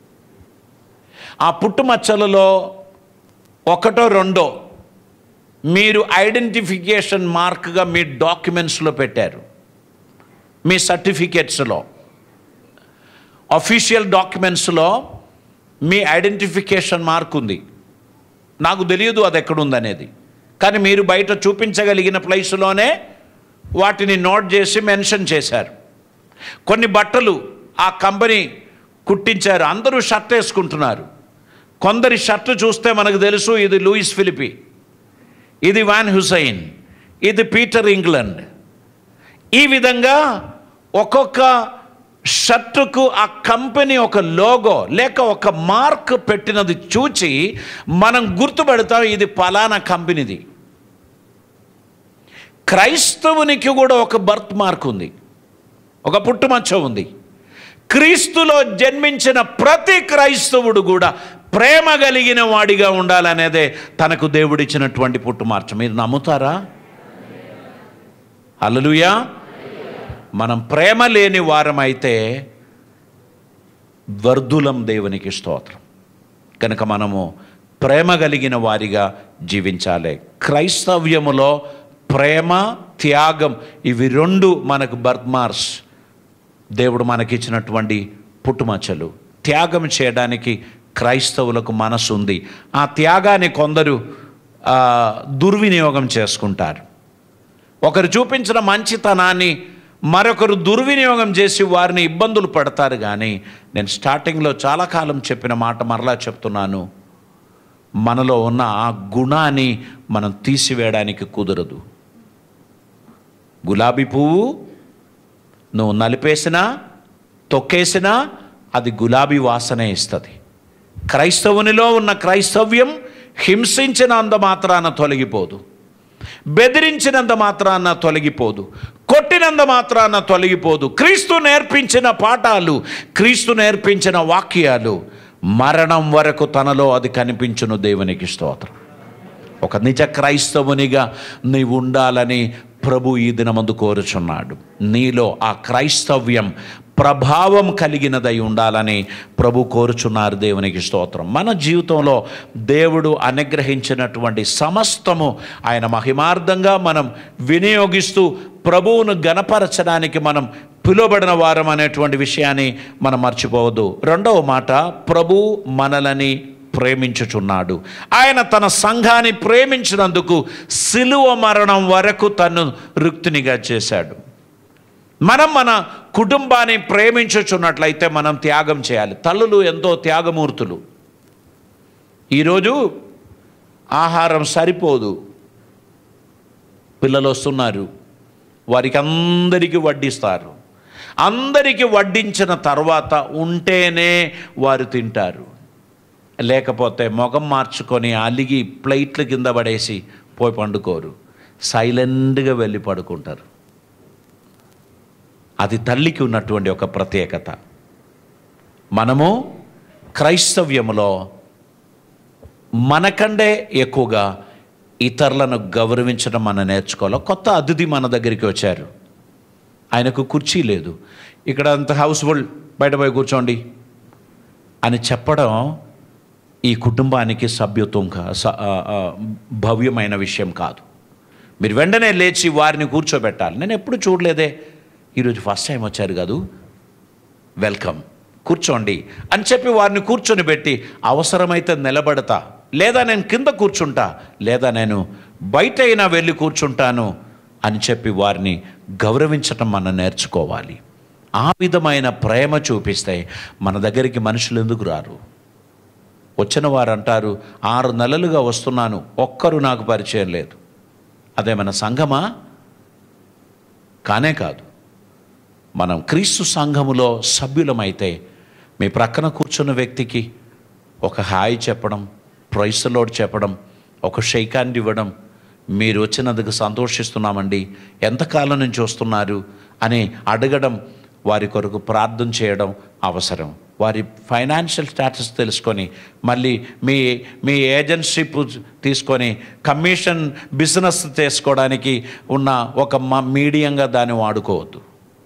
A: ఆ పుట్టుమచ్చలలో ఒకటో రెండో మీరు ఐడెంటిఫికేషన్ మార్క్గా మీ డాక్యుమెంట్స్లో పెట్టారు, మీ సర్టిఫికేట్స్లో, అఫీషియల్ డాక్యుమెంట్స్లో మీ ఐడెంటిఫికేషన్ మార్క్ ఉంది. నాకు తెలియదు అది ఎక్కడుందనేది, కానీ మీరు బయట చూపించగలిగిన ప్లేస్లోనే వాటిని నోట్ చేసి మెన్షన్ చేశారు. కొన్ని బట్టలు ఆ కంపెనీ కుట్టించారు, అందరూ షర్ట్ వేసుకుంటున్నారు. కొందరి షర్టు చూస్తే మనకు తెలుసు ఇది లూయిస్ ఫిలిపి, ఇది వాన్ హుసైన్, ఇది పీటర్ ఇంగ్లాండ్. ఈ విధంగా ఒక్కొక్క షర్టుకు ఆ కంపెనీ ఒక లోగో లేక ఒక మార్క్ పెట్టినది చూచి మనం గుర్తుపడతాం ఇది పలానా కంపెనీది. క్రైస్తవునికి కూడా ఒక బర్త్ మార్క్ ఉంది, ఒక పుట్టుమచ్చ ఉంది. క్రీస్తులో జన్మించిన ప్రతి క్రైస్తవుడు కూడా ప్రేమ కలిగిన వాడిగా ఉండాలనేదే తనకు దేవుడిచ్చినటువంటి పుట్టుమార్చ. మీరు నమ్ముతారా? హల్లెలూయా. మనం ప్రేమ లేని వారమైతే వర్ధులం. దేవునికి స్తోత్రం. కనుక మనము ప్రేమ కలిగిన వారిగా జీవించాలి. క్రైస్తవ్యములో ప్రేమ, త్యాగం, ఇవి రెండు మనకు బర్త్ మార్క్స్. దేవుడు మనకిచ్చినటువంటి పుట్టుమచ్చలు. త్యాగం చేయడానికి క్రైస్తవులకు మనసు ఉంది. ఆ త్యాగాన్ని కొందరు ఆ, దుర్వినియోగం చేసుకుంటారు. ఒకరు చూపించిన మంచితనాన్ని మరొకరు దుర్వినియోగం చేసి వారిని ఇబ్బందులు పడతారు. కానీ నేను స్టార్టింగ్లో చాలా కాలం చెప్పిన మాట మరలా చెప్తున్నాను, మనలో ఉన్న ఆ గుణాన్ని మనం తీసివేయడానికి కుదరదు. గులాబీ పువ్వు నువ్వు నలిపేసినా తొక్కేసినా అది గులాబీ వాసనే ఇస్తుంది. క్రైస్తవునిలో ఉన్న క్రైస్తవ్యం హింసించినంత మాత్రాన తొలగిపోదు, బెదిరించినంత మాత్రాన తొలగిపోదు, కొట్టినంత మాత్రాన తొలగిపోదు. క్రీస్తు నేర్పించిన పాఠాలు, క్రీస్తు నేర్పించిన వాక్యాలు మరణం వరకు తనలో అది కనిపించును. దేవునికి స్తోత్రం. ఒక నిజ క్రైస్తవునిగా నీవు ఉండాలని ప్రభు ఈ దినమందు కోరుచున్నాడు. నీలో ఆ క్రైస్తవ్యం ప్రభావం కలిగినదై ఉండాలని ప్రభు కోరుచున్నారు. దేవునికి స్తోత్రం. మన జీవితంలో దేవుడు అనుగ్రహించినటువంటి సమస్తము ఆయన మహిమార్థంగా మనం వినియోగిస్తూ ప్రభువును గణపరచడానికి మనం పిలువబడిన వారం అనేటువంటి విషయాన్ని మనం మర్చిపోవద్దు. రెండవ మాట, ప్రభు మనలని ప్రేమించుచున్నాడు. ఆయన తన సంఘాన్ని ప్రేమించినందుకు సిలువ మరణం వరకు తను రుక్తినిగా చేశాడు. మనం మన కుటుంబాన్ని ప్రేమించుచున్నట్లయితే మనం త్యాగం చేయాలి. తల్లులు ఎంతో త్యాగమూర్తులు. ఈరోజు ఆహారం సరిపోదు, పిల్లలు వస్తున్నారు, వారికి అందరికీ వడ్డిస్తారు. అందరికీ వడ్డించిన తర్వాత ఉంటేనే వారు తింటారు, లేకపోతే ముఖం మార్చుకొని అలిగి ప్లేట్ల కింద పడేసి పోయి పండుకోరు, సైలెంట్గా వెళ్ళి పడుకుంటారు. అది తల్లికి ఉన్నటువంటి ఒక ప్రత్యేకత. మనము క్రైస్తవ్యములో మనకంటే ఎక్కువగా ఇతరులను గౌరవించడం మనం నేర్చుకోవాలి. కొత్త అతిథి మన దగ్గరికి వచ్చారు, ఆయనకు కుర్చీ లేదు, ఇక్కడ అంత హౌస్ఫుల్, బయట పోయి కూర్చోండి అని చెప్పడం ఈ కుటుంబానికి సభ్యత్వం కా భవ్యమైన విషయం కాదు. మీరు వెంటనే లేచి వారిని కూర్చోబెట్టాలి. నేను ఎప్పుడు చూడలేదే, ఈరోజు ఫస్ట్ టైం వచ్చారు కాదు, వెల్కమ్, కూర్చోండి అని చెప్పి వారిని కూర్చొని పెట్టి, అవసరమైతే నిలబడతా, లేదా నేను కింద కూర్చుంటా, లేదా నేను బయట అయినా వెళ్ళి కూర్చుంటాను అని చెప్పి వారిని గౌరవించటం మనం నేర్చుకోవాలి. ఆ విధమైన ప్రేమ చూపిస్తే మన దగ్గరికి మనుషులు ఎందుకు రారు? వచ్చిన వారు అంటారు, ఆరు నెలలుగా వస్తున్నాను, ఒక్కరు నాకు పరిచయం లేదు. అదేమైనా సంఘమా? కానే కాదు. మనం క్రీస్తు సంఘములో సభ్యులమైతే మీ ప్రక్కన కూర్చున్న వ్యక్తికి ఒక హాయ్ చెప్పడం, ప్రైజ్ ది లార్డ్ చెప్పడం, ఒక షేక్ హ్యాండ్ ఇవ్వడం, మీరు వచ్చినందుకు సంతోషిస్తున్నామండి, ఎంతకాలం నుంచి వస్తున్నారు అని అడగడం, వారి కొరకు ప్రార్థన చేయడం అవసరం. వారి ఫైనాన్షియల్ స్టేటస్ తెలుసుకొని మళ్ళీ మీ మీ ఏజెన్సీప్ తీసుకొని కమిషన్ బిజినెస్ చేసుకోవడానికి ఉన్న ఒక మీడియంగా దాన్ని వాడుకోవద్దు.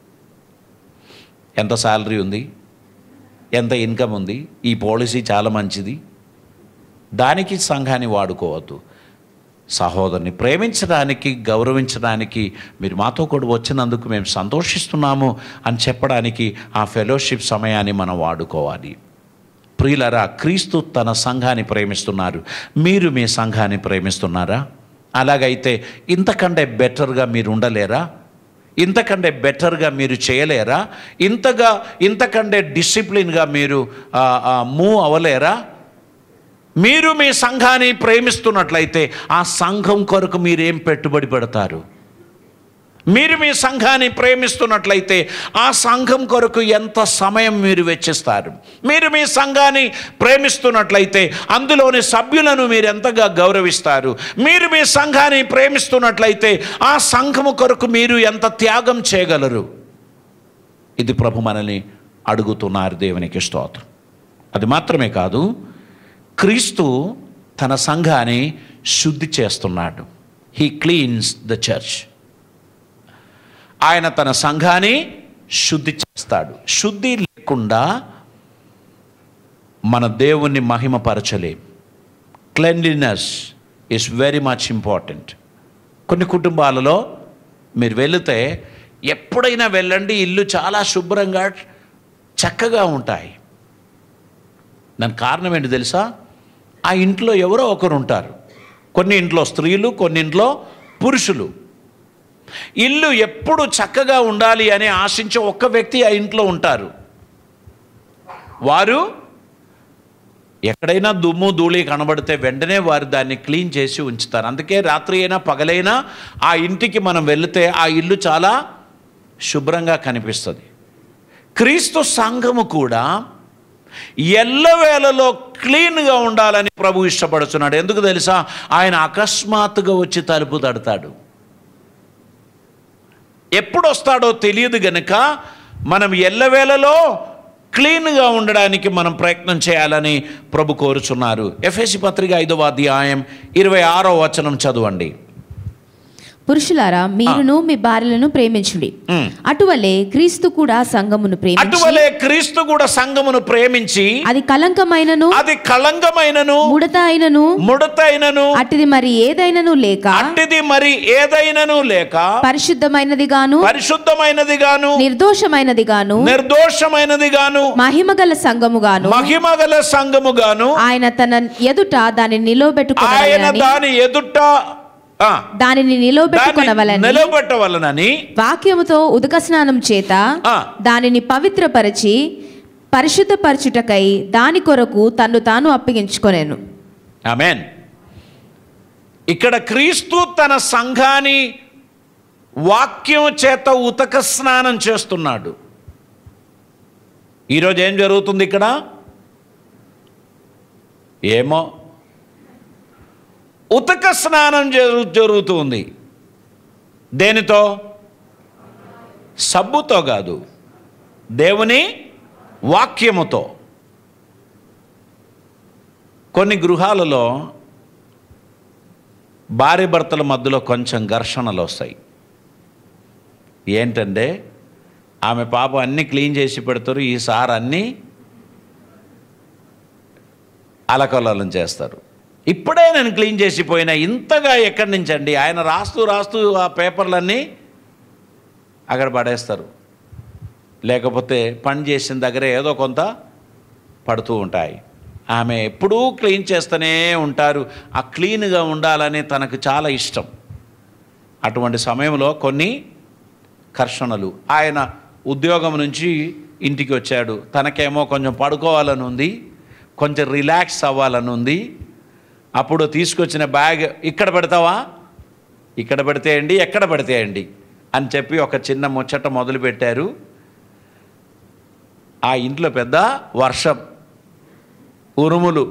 A: ఎంత శాలరీ ఉంది, ఎంత ఇన్కమ్ ఉంది, ఈ పాలసీ చాలా మంచిది, దానికి సంఘాన్ని వాడుకోవద్దు. సహోదరుని ప్రేమించడానికి, గౌరవించడానికి, మీరు మాతో కూడా వచ్చినందుకు మేము సంతోషిస్తున్నాము అని చెప్పడానికి ఆ ఫెలోషిప్ సమయాన్ని మనం వాడుకోవాలి. ప్రియులరా, క్రీస్తు తన సంఘాన్ని ప్రేమిస్తున్నారు. మీరు మీ సంఘాన్ని ప్రేమిస్తున్నారా? అలాగైతే ఇంతకంటే బెటర్గా మీరు ఉండలేరా? ఇంతకంటే బెటర్గా మీరు చేయలేరా? ఇంతగా ఇంతకంటే డిసిప్లిన్గా మీరు మూవ్ అవ్వలేరా? మీరు మీ సంఘాన్ని ప్రేమిస్తున్నట్లయితే ఆ సంఘం కొరకు మీరేం పెట్టుబడి పెడతారు? మీరు మీ సంఘాన్ని ప్రేమిస్తున్నట్లయితే ఆ సంఘం కొరకు ఎంత సమయం మీరు వెచ్చిస్తారు? మీరు మీ సంఘాన్ని ప్రేమిస్తున్నట్లయితే అందులోని సభ్యులను మీరు ఎంతగా గౌరవిస్తారు? మీరు మీ సంఘాన్ని ప్రేమిస్తున్నట్లయితే ఆ సంఘము కొరకు మీరు ఎంత త్యాగం చేయగలరు? ఇది ప్రభు మనల్ని అడుగుతున్నారు. దేవునికి స్తోత్రం. అది మాత్రమే కాదు, క్రీస్తు తన సంఘాన్ని శుద్ధి చేస్తున్నాడు. He cleanses the church. ఆయన తన సంఘాన్ని శుద్ధి చేస్తాడు. శుద్ధి లేకుండా మన దేవుణ్ణి మహిమపరచలేం. Cleanliness is very much important. కొన్ని కుటుంబాలలో మీరు వెళితే, ఎప్పుడైనా వెళ్ళండి, ఇల్లు చాలా శుభ్రంగా చక్కగా ఉంటాయి. దానికి కారణం ఏంటి తెలుసా? ఆ ఇంట్లో ఎవరో ఒకరు ఉంటారు. కొన్ని ఇంట్లో స్త్రీలు, కొన్ని ఇంట్లో పురుషులు. ఇల్లు ఎప్పుడు చక్కగా ఉండాలి అని ఆశించే ఒక్క వ్యక్తి ఆ ఇంట్లో ఉంటారు. వారు ఎక్కడైనా దుమ్ము ధూళి కనబడితే వెంటనే వారు దాన్ని క్లీన్ చేసి ఉంచుతారు. అందుకే రాత్రి అయినా పగలైనా ఆ ఇంటికి మనం వెళితే ఆ ఇల్లు చాలా శుభ్రంగా కనిపిస్తుంది. క్రీస్తు సంఘము కూడా ఎల్లవేళలో క్లీన్గా ఉండాలని ప్రభు ఇష్టపడుతున్నాడు. ఎందుకు తెలుసా? ఆయన అకస్మాత్తుగా వచ్చి తలుపు తడతాడు. ఎప్పుడు వస్తాడో తెలియదు గనుక మనం ఎల్లవేళలో క్లీన్గా ఉండడానికి మనం ప్రయత్నం చేయాలని ప్రభు కోరుచున్నారు. ఎఫెసీ పత్రిక ఐదవ అధ్యాయం ఇరవై ఆరో వచనం చదవండి.
C: పురుషులారా, మీరును మీ భార్యలను ప్రేమించుడి. అటువలే క్రీస్తు కూడా సంఘమును ప్రేమించి
A: అటువలే క్రీస్తు కూడా సంఘమును ప్రేమించి
C: అది కలంకమైనను
A: అది కళంకమైనను
C: ముడత అయినను
A: ముడతైనను
C: అట్టిది మరి ఏదైనను లేక
A: అట్టిది మరి ఏదైనను లేక
C: పరిశుద్ధమైనది గాను
A: పరిశుద్ధమైనది గాను
C: నిర్దోషమైనది గాను
A: నిర్దోషమైనది గాను
C: మహిమగల సంఘము గాను
A: మహిమగల సంఘము గాను
C: ఆయన తన ఎదుట దానిని
A: ఆయన
C: నిలవబెట్టుకొనవలెనని
A: దాని ఎదుట ఆ,
C: దానిని
A: దాన్ని
C: నిలవబెట్టుకొనవలెనని
A: నిలబెట్టవలనని
C: వాక్యముతో ఉదక స్నానం చేత
A: ఆ.
C: దానిని పవిత్రపరిచి పరిశుద్ధపరచుటకై దాని కొరకు తన్ను తాను అప్పగించుకొనెను.
A: ఆమేన్. ఇక్కడ క్రీస్తు తన సంఘాన్ని వాక్యం చేత ఉతక స్నానం చేస్తున్నాడు. ఈరోజు ఏం జరుగుతుంది ఇక్కడ? ఏమో, ఉతక స్నానం జరు జరుగుతుంది. దేనితో? సబ్బుతో కాదు, దేవుని వాక్యముతో. కొన్ని గృహాలలో భార్య భర్తల మధ్యలో కొంచెం ఘర్షణలు వస్తాయి. ఏంటంటే ఆమె పాప అన్నీ క్లీన్ చేసి పెడతారు, ఈసారి అన్నీ అలకల్లోలం చేస్తారు. ఇప్పుడే నేను క్లీన్ చేసిపోయినా, ఇంతగా ఎక్కడి నుంచి అండి? ఆయన రాస్తూ రాస్తూ ఆ పేపర్లన్నీ అక్కడ పడేస్తారు. లేకపోతే పని చేసిన దగ్గర ఏదో కొంత పడుతూ ఉంటాయి. ఆమె ఎప్పుడూ క్లీన్ చేస్తూనే ఉంటారు. ఆ క్లీన్గా ఉండాలని తనకు చాలా ఇష్టం. అటువంటి సమయంలో కొన్ని ఘర్షణలు. ఆయన ఉద్యోగం నుంచి ఇంటికి వచ్చాడు, తనకేమో కొంచెం పడుకోవాలని ఉంది, కొంచెం రిలాక్స్ అవ్వాలని ఉంది. అప్పుడు తీసుకొచ్చిన బ్యాగ్ ఇక్కడ పెడతావా, ఇక్కడ పెడితేయండి, ఎక్కడ పెడితేయండి అని చెప్పి ఒక చిన్న ముచ్చట మొదలుపెట్టారు. ఆ ఇంట్లో పెద్ద వర్షం, ఉరుములు.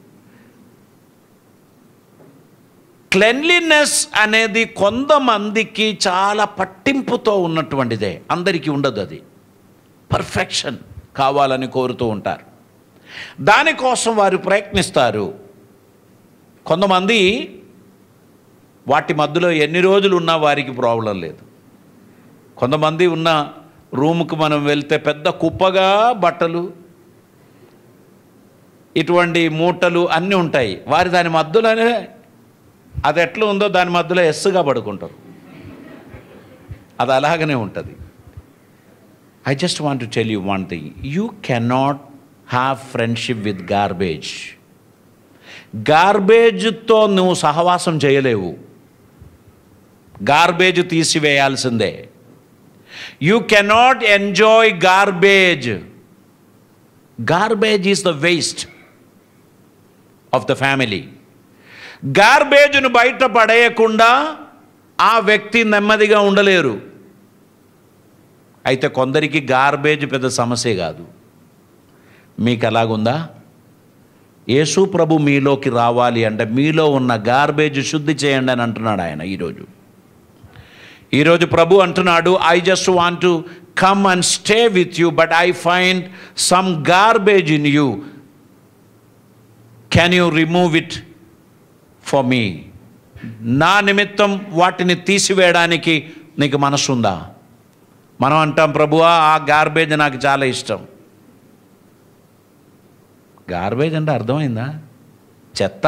A: క్లెన్లీనెస్ అనేది కొంతమందికి చాలా పట్టింపుతో ఉన్నటువంటిదే, అందరికీ ఉండదు. అది పర్ఫెక్షన్ కావాలని కోరుతూ ఉంటారు, దానికోసం వారు ప్రయత్నిస్తారు. కొంతమంది వాటి మధ్యలో ఎన్ని రోజులు ఉన్నా వారికి ప్రాబ్లం లేదు. కొంతమంది ఉన్న రూముకు మనం వెళ్తే పెద్ద కుప్పగా బట్టలు, ఇటువంటి మూటలు అన్నీ ఉంటాయి. వారి దాని మధ్యలోనే అది ఎట్లా ఉందో దాని మధ్యలో ఎస్సుగా పడుకుంటారు. అది అలాగనే ఉంటుంది. I just want to tell you one thing, you cannot have friendship with garbage. గార్బేజ్తో నువ్వు సహవాసం చేయలేవు, గార్బేజ్ తీసివేయాల్సిందే. You cannot enjoy garbage. Garbage is the waste of the family. గార్బేజ్ను బయట పడేయకుండా ఆ వ్యక్తి నెమ్మదిగా ఉండలేరు. అయితే కొందరికి గార్బేజ్ పెద్ద సమస్య కాదు. మీకు అలాగుందా? యేసు ప్రభు మీలోకి రావాలి అంటే మీలో ఉన్న గార్బేజ్ శుద్ధి చేయండి అని అంటున్నాడు ఆయన. ఈరోజు ఈరోజు ప్రభు అంటున్నాడు, I just want to come and stay with you, but I find some garbage in you. Can you remove it for me? నా నిమిత్తం వాటిని తీసివేయడానికి నీకు మనసు ఉందా? మనం అంటాం, ప్రభువా ఆ గార్బేజ్ నాకు చాలా ఇష్టం. గార్బేజ్ అంటే అర్థమైందా? చెత్త.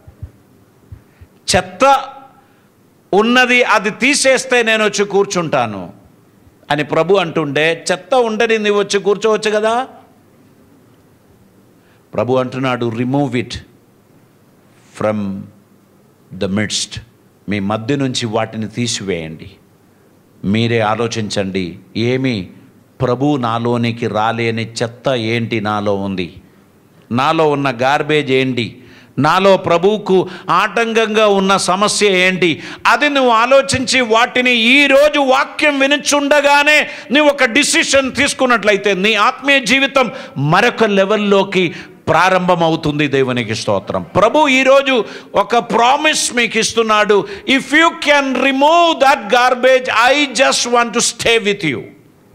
A: చెత్త ఉన్నది అది తీసేస్తే నేను వచ్చి కూర్చుంటాను అని ప్రభు అంటుండే, చెత్త ఉండని నువ్వు వచ్చి కూర్చోవచ్చు కదా. ప్రభు అంటున్నాడు, remove it from the midst. మీ మధ్య నుంచి వాటిని తీసివేయండి. మీరే ఆలోచించండి, ఏమి ప్రభు నాలోనికి రాలేని చెత్త ఏంటి నాలో ఉంది, నాలో ఉన్న గార్బేజ్ ఏంటి, నాలో ప్రభువుకు ఆటంకంగా ఉన్న సమస్య ఏంటి, అది నువ్వు ఆలోచించి వాటిని ఈరోజు వాక్యం వినుచుండగానే నువ్వు ఒక డిసిషన్ తీసుకున్నట్లయితే నీ ఆత్మీయ జీవితం మరొక లెవెల్లోకి ప్రారంభమవుతుంది. దేవునికి స్తోత్రం. ప్రభు ఈరోజు ఒక ప్రామిస్ మీకు ఇస్తున్నాడు. If you can remove that garbage, I just want to stay with you.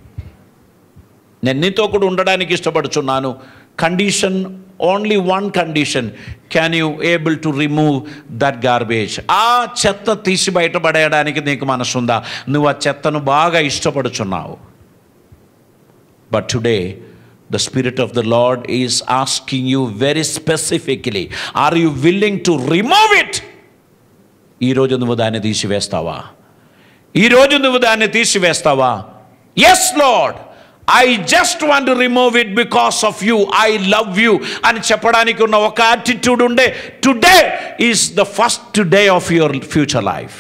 A: నేను నీతో కూడా ఉండడానికి ఇష్టపడుచున్నాను. Condition, only one condition, can you able to remove that garbage. ఆ చెత్త తీసి బయటపడేయడానికి నీకు మనసుందా? నువ్వు ఆ చెత్తను బాగా ఇష్టపడుచున్నావు. But today the Spirit of the Lord is asking you very specifically, are you willing to remove it? ఈరోజు నువ్వు దాన్ని తీసివేస్తావా? ఈరోజు నువ్వు దాన్ని తీసివేస్తావా? Yes Lord, I just want to remove it because of you, I love you అని చెప్పడానికి ఉన్న ఒక యాటిట్యూడ్ ఉండే, today is the first day of your future life.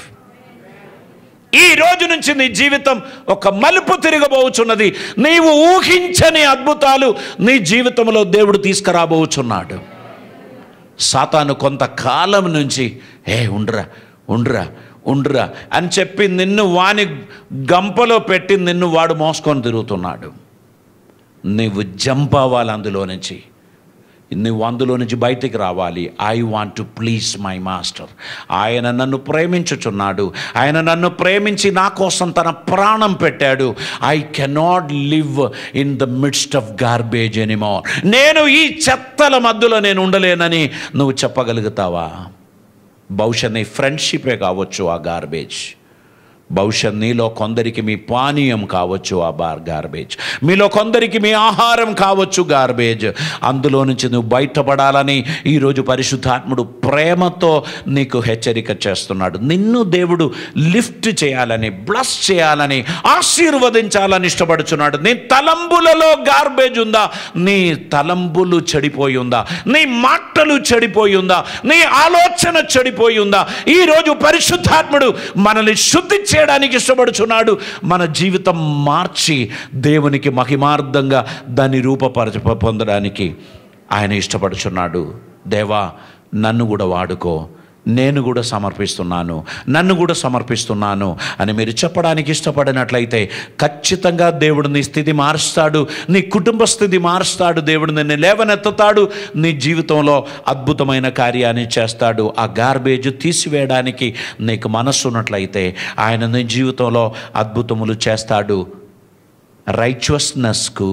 A: ఈ రోజు నుంచి నీ జీవితం ఒక మలుపు తిరగబోచున్నది. నీవు ఊహించని అద్భుతాలు నీ జీవితంలో దేవుడు తీసుకురాబోచున్నాడు. సాతాను కొంతకాలం నుంచి ఏ ఉండ్రా ఉండ్రా ఉండ్రా అని చెప్పి నిన్ను వాని గంపలో పెట్టి నిన్ను వాడు మోసుకొని తిరుగుతున్నాడు. నీవు జంప్ అవ్వాలి అందులో నుంచి. నువ్వు అందులో నుంచి బయటికి రావాలి. I want to please my master. ఆయన నన్ను ప్రేమించుచున్నాడు. ఆయన నన్ను ప్రేమించి నా కోసం తన ప్రాణం పెట్టాడు. I cannot live in the midst of garbage anymore. నేను ఈ చెత్తల మధ్యలో నేను ఉండలేనని నువ్వు చెప్పగలుగుతావా? బహుశా నీ ఫ్రెండ్షిపే కావచ్చు ఆ గార్బేజ్. బహుశా నీలో కొందరికి మీ పానీయం కావచ్చు ఆ బార్ గార్బేజ్. మీలో కొందరికి మీ ఆహారం కావచ్చు గార్బేజ్. అందులో నుంచి నువ్వు బయటపడాలని ఈరోజు పరిశుద్ధాత్ముడు ప్రేమతో నీకు హెచ్చరిక చేస్తున్నాడు. నిన్ను దేవుడు లిఫ్ట్ చేయాలని, బ్లెస్ చేయాలని, ఆశీర్వదించాలని ఇష్టపడుచున్నాడు. నీ తలంబులలో గార్బేజ్ ఉందా? నీ తలంబులు చెడిపోయి ఉందా? నీ మాటలు చెడిపోయి ఉందా? నీ ఆలోచన చెడిపోయి ఉందా? ఈరోజు పరిశుద్ధాత్ముడు మనల్ని శుద్ధి చేయడానికి ఇష్టపడుచున్నాడు. మన జీవితం మార్చి దేవునికి మహిమార్థంగా దాన్ని రూపపరచ పొందడానికి ఆయన ఇష్టపడుచున్నాడు. దేవా, నన్ను కూడా వాడుకో, నేను కూడా సమర్పిస్తున్నాను, నన్ను కూడా సమర్పిస్తున్నాను అని మీరు చెప్పడానికి ఇష్టపడినట్లయితే ఖచ్చితంగా దేవుడు నీ స్థితి మారుస్తాడు, నీ కుటుంబ స్థితి మారుస్తాడు. దేవుడు నిన్ను లేవనెత్తుతాడు, నీ జీవితంలో అద్భుతమైన కార్యాన్ని చేస్తాడు. ఆ గార్బేజ్ తీసివేయడానికి నీకు మనస్సు ఉన్నట్లయితే ఆయన నీ జీవితంలో అద్భుతములు చేస్తాడు. రైచువస్నెస్కు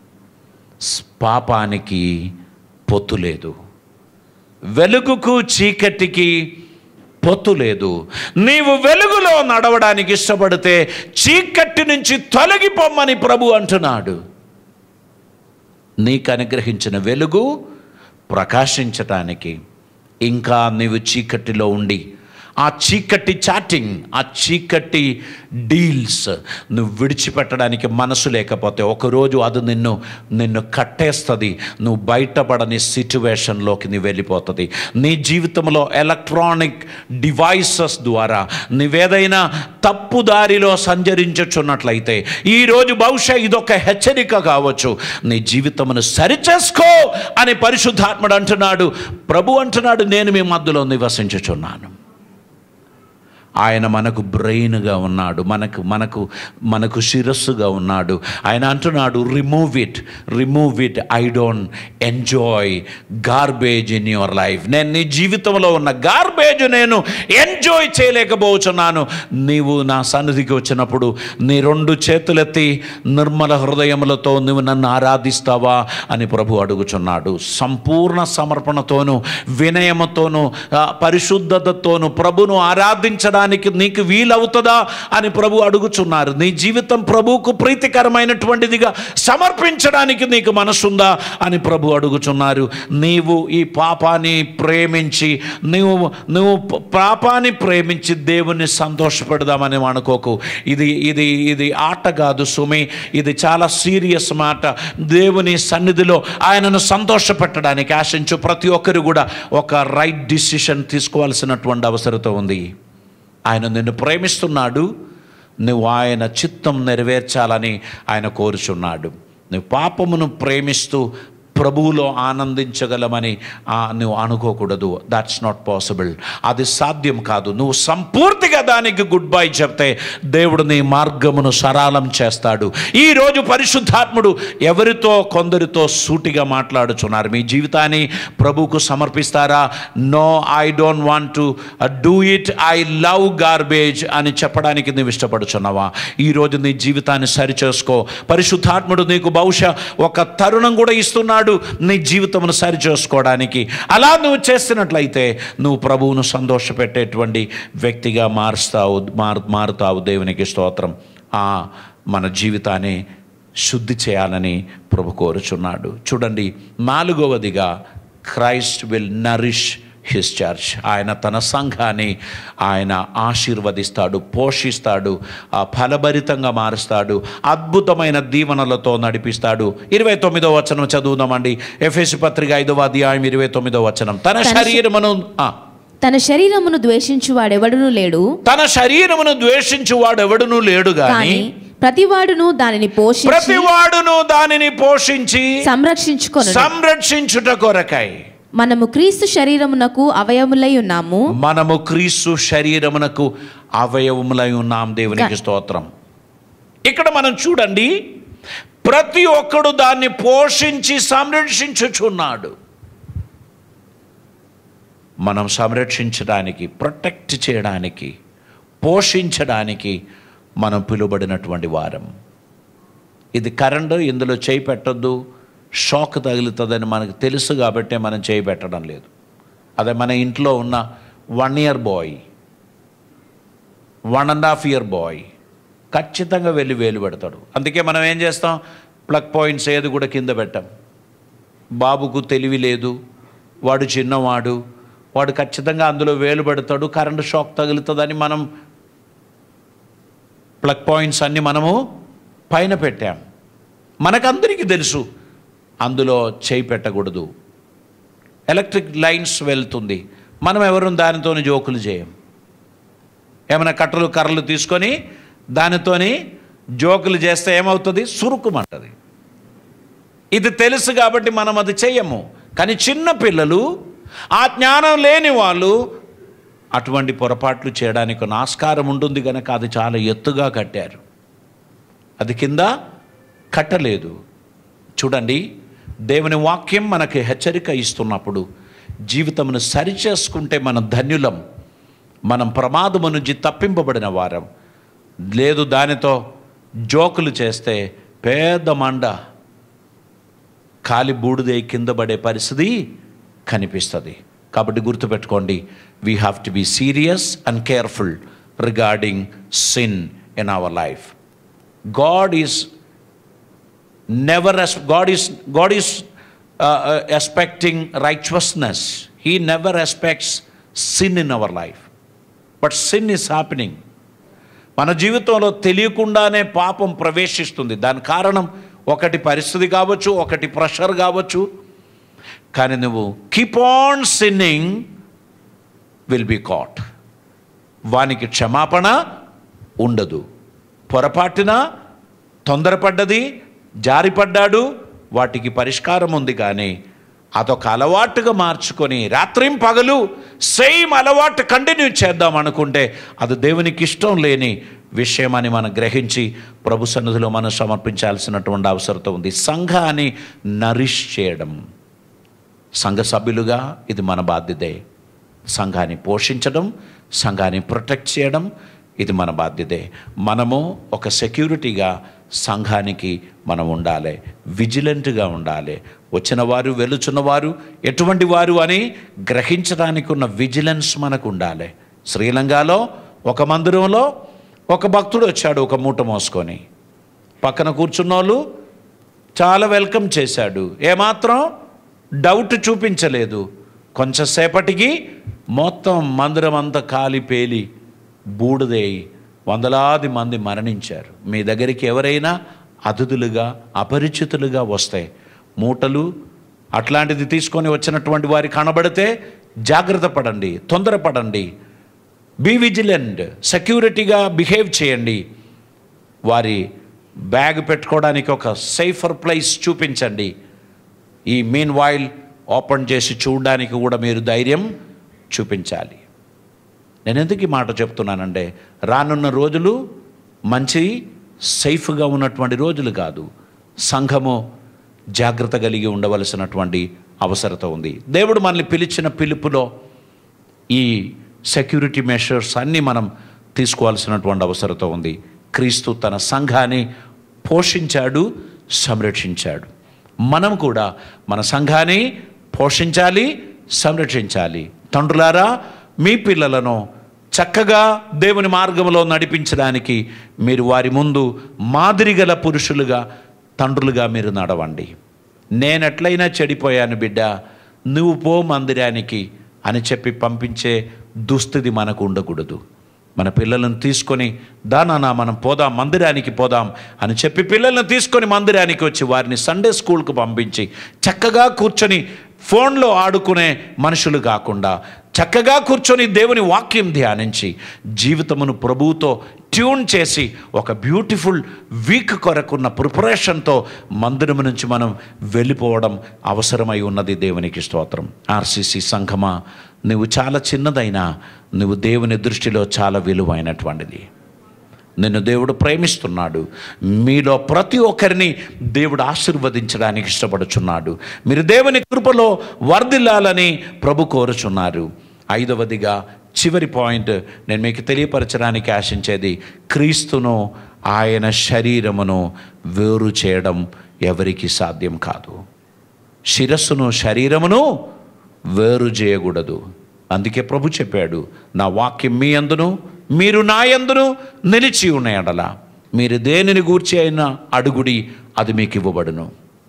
A: పాపానికి పొత్తు లేదు, వెలుగుకు చీకటికి పొత్తు లేదు. నీవు వెలుగులో నడవడానికి ఇష్టపడితే చీకటి నుంచి తొలగిపోమ్మని ప్రభు అంటున్నాడు. నీకు అనుగ్రహించిన వెలుగు ప్రకాశించటానికి, ఇంకా నీవు చీకటిలో ఉండి ఆ చీకటి చాటింగ్, ఆ చీకటి డీల్స్ నువ్వు విడిచిపెట్టడానికి మనసు లేకపోతే ఒకరోజు అది నిన్ను నిన్ను కట్టేస్తుంది. నువ్వు బయటపడని సిచ్యువేషన్లోకి నువ్వు వెళ్ళిపోతుంది. నీ జీవితంలో ఎలక్ట్రానిక్ డివైసెస్ ద్వారా నువ్వేదైనా తప్పు దారిలో సంచరించుచున్నట్లయితే ఈరోజు బహుశా ఇదొక హెచ్చరిక కావచ్చు. నీ జీవితమును సరిచేసుకో అని పరిశుద్ధాత్ముడు అంటున్నాడు. ప్రభు అంటున్నాడు, నేను మీ మధ్యలో నివసించుచున్నాను. ఆయన మనకు బ్రెయిన్గా ఉన్నాడు, మనకు మనకు మనకు శిరస్సుగా ఉన్నాడు. ఆయన అంటున్నాడు, remove it, remove it. I don't enjoy garbage in your life. నేను నీ జీవితంలో ఉన్న గార్బేజ్ నేను ఎంజాయ్ చేయలేకపోతున్నాను. నీవు నా సన్నిధికి వచ్చినప్పుడు నీ రెండు చేతులెత్తి నిర్మల హృదయములతో నువ్వు నన్ను ఆరాధిస్తావా అని ప్రభు అడుగుచున్నాడు. సంపూర్ణ సమర్పణతోనూ వినయముతోనూ పరిశుద్ధతతోనూ ప్రభును ఆరాధించడానికి జీవించడానికి నీకు వీలవుతుందా అని ప్రభు అడుగుచున్నారు. నీ జీవితం ప్రభువుకు ప్రీతికరమైనటువంటిదిగా సమర్పించడానికి నీకు మనసుందా అని ప్రభు అడుగుచున్నారు. నీవు ఈ పాపాన్ని ప్రేమించి నువ్వు నువ్వు పాపాన్ని ప్రేమించి దేవుణ్ణి సంతోషపెడదామని అనుకోకు. ఇది ఇది ఇది ఆట కాదు సుమి, ఇది చాలా సీరియస్ మాట. దేవుని సన్నిధిలో ఆయనను సంతోషపెట్టడానికి ఆశించు ప్రతి ఒక్కరు కూడా ఒక రైట్ డిసిషన్ తీసుకోవాల్సినటువంటి అవసరత ఉంది. ఆయన నిన్ను ప్రేమిస్తున్నాడు, నువ్వు ఆయన చిత్తం నెరవేర్చాలని ఆయన కోరుచున్నాడు. నువ్వు పాపమును ప్రేమిస్తూ ప్రభువులో ఆనందించగలమని నువ్వు అనుకోకూడదు. That's not possible. అది సాధ్యం కాదు. నువ్వు సంపూర్తిగా దానికి గుడ్ బై చెప్తే దేవుడు నీ మార్గమును సరళం చేస్తాడు. ఈరోజు పరిశుద్ధాత్ముడు ఎవరితో కొందరితో సూటిగా మాట్లాడుచున్నారు. మీ జీవితాన్ని ప్రభువుకు సమర్పిస్తారా? No, I don't want to do it, I love garbage అని చెప్పడానికి నువ్వు ఇష్టపడుచున్నావా? ఈరోజు నీ జీవితాన్ని సరిచేసుకో. పరిశుద్ధాత్ముడు నీకు బహుశా ఒక తరుణం కూడా ఇస్తున్నాడు నీ జీవితమును సరి చేసుకోవడానికి. అలా నువ్వు చేస్తున్నట్లయితే నువ్వు ప్రభువును సంతోషపెట్టేటువంటి వ్యక్తిగా మారుస్తావు మారు మారుతావు దేవునికి స్తోత్రం. ఆ మన జీవితాన్ని శుద్ధి చేయాలని ప్రభు కోరుచున్నాడు. చూడండి, నాలుగవదిగా Christ will nourish his church. ఆయన తన సంఘాన్ని ఆయన ఆశీర్వదిస్తాడు, పోషిస్తాడు, ఫలభరితంగా మారుస్తాడు, అద్భుతమైన దీవెనలతో నడిపిస్తాడు. ఇరవై తొమ్మిదో వచనం చదువుదామండి. ఎఫెసు పత్రిక ఐదవ అధ్యాయం ఇరవై తొమ్మిదో వచనం. తన శరీరమును
C: తన శరీరమును ద్వేషించువాడెవడునూ లేడు
A: తన శరీరమును ద్వేషించువాడెవడునూ లేడు గాని
C: ప్రతివాడును దానిని పోషించి
A: ప్రతివాడును దానిని పోషించి
C: సంరక్షించుకొను
A: సంరక్షించుట కొరకై
C: మనము క్రీస్తు శరీరమునకు అవయములై ఉన్నాము.
A: మనము క్రీస్తు శరీరమునకు అవయవములై ఉన్నాం. దేవునికి స్తోత్రం. ఇక్కడ మనం చూడండి, ప్రతి ఒక్కడు దాన్ని పోషించి సంరక్షించుచున్నాడు. మనం సంరక్షించడానికి, ప్రొటెక్ట్ చేయడానికి, పోషించడానికి మనం పిలువబడినటువంటి వారం. ఇది కరెంటు, ఇందులో చేయి పెట్టొద్దు, షాక్ తగులుతుందని మనకు తెలుసు కాబట్టి మనం చేయి పెట్టడం లేదు. అదే మన ఇంట్లో ఉన్న one year boy, one and half year boy ఖచ్చితంగా వెళ్ళి వేలు పెడతాడు. అందుకే మనం ఏం చేస్తాం, ప్లగ్ పాయింట్స్ ఏది కూడా కింద పెట్టాం. బాబుకు తెలివి లేదు, వాడు చిన్నవాడు, వాడు ఖచ్చితంగా అందులో వేలు పెడతాడు, కరెంటు షాక్ తగులుతుందని మనం ప్లగ్ పాయింట్స్ అన్నీ మనము పైన పెట్టాం. మనకందరికీ తెలుసు అందులో చేయి పెట్టకూడదు. ఎలక్ట్రిక్ లైన్స్ వెళ్తుంది, మనం ఎవరు దానితో జోకులు చేయం. ఏమైనా కట్టలు కర్రలు తీసుకొని దానితోని జోకులు చేస్తే ఏమవుతుంది, సురుకుమంటది. ఇది తెలుసు కాబట్టి మనం అది చేయము. కానీ చిన్న పిల్లలు, ఆ జ్ఞానం లేని వాళ్ళు అటువంటి పొరపాట్లు చేయడానికి ఆస్కారం ఉంటుంది కనుక అది చాలా ఎత్తుగా కట్టారు, అది కింద కట్టలేదు. చూడండి, దేవుని వాక్యం మనకి హెచ్చరిక ఇస్తున్నప్పుడు జీవితమును సరిచేసుకుంటే మనం ధన్యులం, మనం ప్రమాదము నుంచి తప్పింపబడిన వారం. లేదు దానితో జోకులు చేస్తే పెద్ద మండ, కాలి బూడిదే కింద పడే పరిస్థితి కనిపిస్తుంది. కాబట్టి గుర్తుపెట్టుకోండి, we have to be serious and careful regarding sin in our life. God is never as God is God is uh, uh, expecting righteousness. He never expects sin in our life, but sin is happening. మన జీవితంలో తెలియకుండానే పాపం ప్రవేశిస్తుంది. దాని కారణం ఒకటి పరిస్థితి కావచ్చు, ఒకటి ప్రెషర్ కావచ్చు. కానీ నువ్వు keep on sinning will be caught. వానికి క్షమాపణ ఉండదు. పొరపాటున తొందరపడ్డది, జారిపడ్డాడు, వాటికి పరిష్కారం ఉంది. కానీ అదొక అలవాటుగా మార్చుకొని రాత్రిం పగలు సేమ్ అలవాటు కంటిన్యూ చేద్దాం అనుకుంటే అది దేవునికి ఇష్టం లేని విషయం అని మనం గ్రహించి ప్రభు సన్నిధిలో మనం సమర్పించాల్సినటువంటి అవసరం ఉంది. సంఘాన్ని నరిష్ చేయడం, సంఘ సభ్యులుగా ఇది మన బాధ్యతే. సంఘాన్ని పోషించడం, సంఘాన్ని ప్రొటెక్ట్ చేయడం ఇది మన బాధ్యతే. మనము ఒక సెక్యూరిటీగా సంఘానికి మనం ఉండాలి, విజిలెంట్గా ఉండాలి. వచ్చిన వారు, వెలుచున్నవారు ఎటువంటి వారు అని గ్రహించడానికి ఉన్న విజిలెన్స్ మనకు ఉండాలి. శ్రీలంకలో ఒక మందిరంలో ఒక భక్తుడు వచ్చాడు ఒక మూట మోసుకొని. పక్కన కూర్చున్న వాళ్ళు చాలా వెల్కమ్ చేశాడు, ఏమాత్రం డౌట్ చూపించలేదు. కొంచెంసేపటికి మొత్తం మందిరం అంతా కాలి పేలి బూడిదేయి వందలాది మంది మరణించారు. మీ దగ్గరికి ఎవరైనా అతిథులుగా అపరిచితులుగా వస్తే, మూటలు అట్లాంటిది తీసుకొని వచ్చినటువంటి వారి కనబడితే జాగ్రత్త పడండి, తొందరపడండి, బీ విజిలెంట్, సెక్యూరిటీగా బిహేవ్ చేయండి. వారి బ్యాగ్ పెట్టుకోవడానికి ఒక సేఫర్ ప్లేస్ చూపించండి. ఈ మీన్ వైల్ ఓపెన్ చేసి చూడడానికి కూడా మీరు ధైర్యం చూపించాలి. నేను ఎందుకు ఈ మాట చెప్తున్నానంటే, రానున్న రోజులు మంచి సేఫ్గా ఉన్నటువంటి రోజులు కాదు. సంఘము జాగ్రత్త కలిగి ఉండవలసినటువంటి అవసరత ఉంది. దేవుడు మనల్ని పిలిచిన పిలుపులో ఈ సెక్యూరిటీ మెషర్స్ అన్నీ మనం తీసుకోవాల్సినటువంటి అవసరత ఉంది. క్రీస్తు తన సంఘాన్ని పోషించాడు, సంరక్షించాడు. మనం కూడా మన సంఘాన్ని పోషించాలి, సంరక్షించాలి. తండ్రులారా, మీ పిల్లలను చక్కగా దేవుని మార్గంలో నడిపించడానికి మీరు వారి ముందు మాదిరిగల పురుషులుగా, తండ్రులుగా మీరు నడవండి. నేనెట్లయినా చెడిపోయాను బిడ్డ, నువ్వు పో మందిరానికి అని చెప్పి పంపించే దుస్థితి మనకు ఉండకూడదు. మన పిల్లలను తీసుకొని దానా మనం పోదాం, మందిరానికి పోదాం అని చెప్పి పిల్లలను తీసుకొని మందిరానికి వచ్చి వారిని సండే స్కూల్కు పంపించి చక్కగా కూర్చొని ఫోన్లో ఆడుకునే మనుషులు కాకుండా చక్కగా కూర్చొని దేవుని వాక్యం ధ్యానించి జీవితమును ప్రభువుతో ట్యూన్ చేసి ఒక బ్యూటిఫుల్ వీక్ కొరకున్న ప్రిపరేషన్తో మందిరం నుంచి మనం వెళ్ళిపోవడం అవసరమై ఉన్నది. దేవునికి స్తోత్రం. ఆర్సీసీ సంఘమా, నువ్వు చాలా చిన్నదైనా నువ్వు దేవుని దృష్టిలో చాలా విలువైనటువంటిది. నిన్ను దేవుడు ప్రేమిస్తున్నాడు. మీలో ప్రతి ఒక్కరిని దేవుడు ఆశీర్వదించడానికి ఇష్టపడుచున్నాడు. మీరు దేవుని కృపలో వర్ధిల్లాలని ప్రభు కోరుచున్నారు. ఐదవదిగా చివరి పాయింట్ నేను మీకు తెలియపరచడానికి ఆశించేది, క్రీస్తును ఆయన శరీరమును వేరు చేయడం ఎవరికి సాధ్యం కాదు. శిరస్సును శరీరమును వేరు చేయకూడదు. అందుకే ప్రభు చెప్పాడు, నా వాక్యం మీ అందును మీరు నా యందును నిలిచి ఉన్న ఎడల మీరు దేనిని గూర్చి అయినా అడుగుడి, అది మీకు ఇవ్వబడును.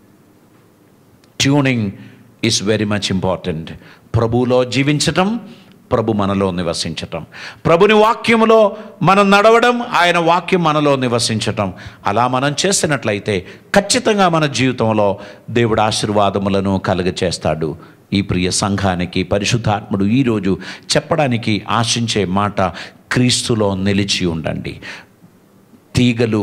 A: Tuning is very much important. ప్రభువులో జీవించటం, ప్రభు మనలో నివసించటం, ప్రభుని వాక్యములో మనం నడవడం, ఆయన వాక్యం మనలో నివసించటం. అలా మనం చేసినట్లయితే ఖచ్చితంగా మన జీవితంలో దేవుడు ఆశీర్వాదములను కలుగచేస్తాడు. ఈ ప్రియ సంఘానికి పరిశుద్ధాత్ముడు ఈరోజు చెప్పడానికి ఆశించే మాట, క్రీస్తులో నిలిచి ఉండండి. తీగలు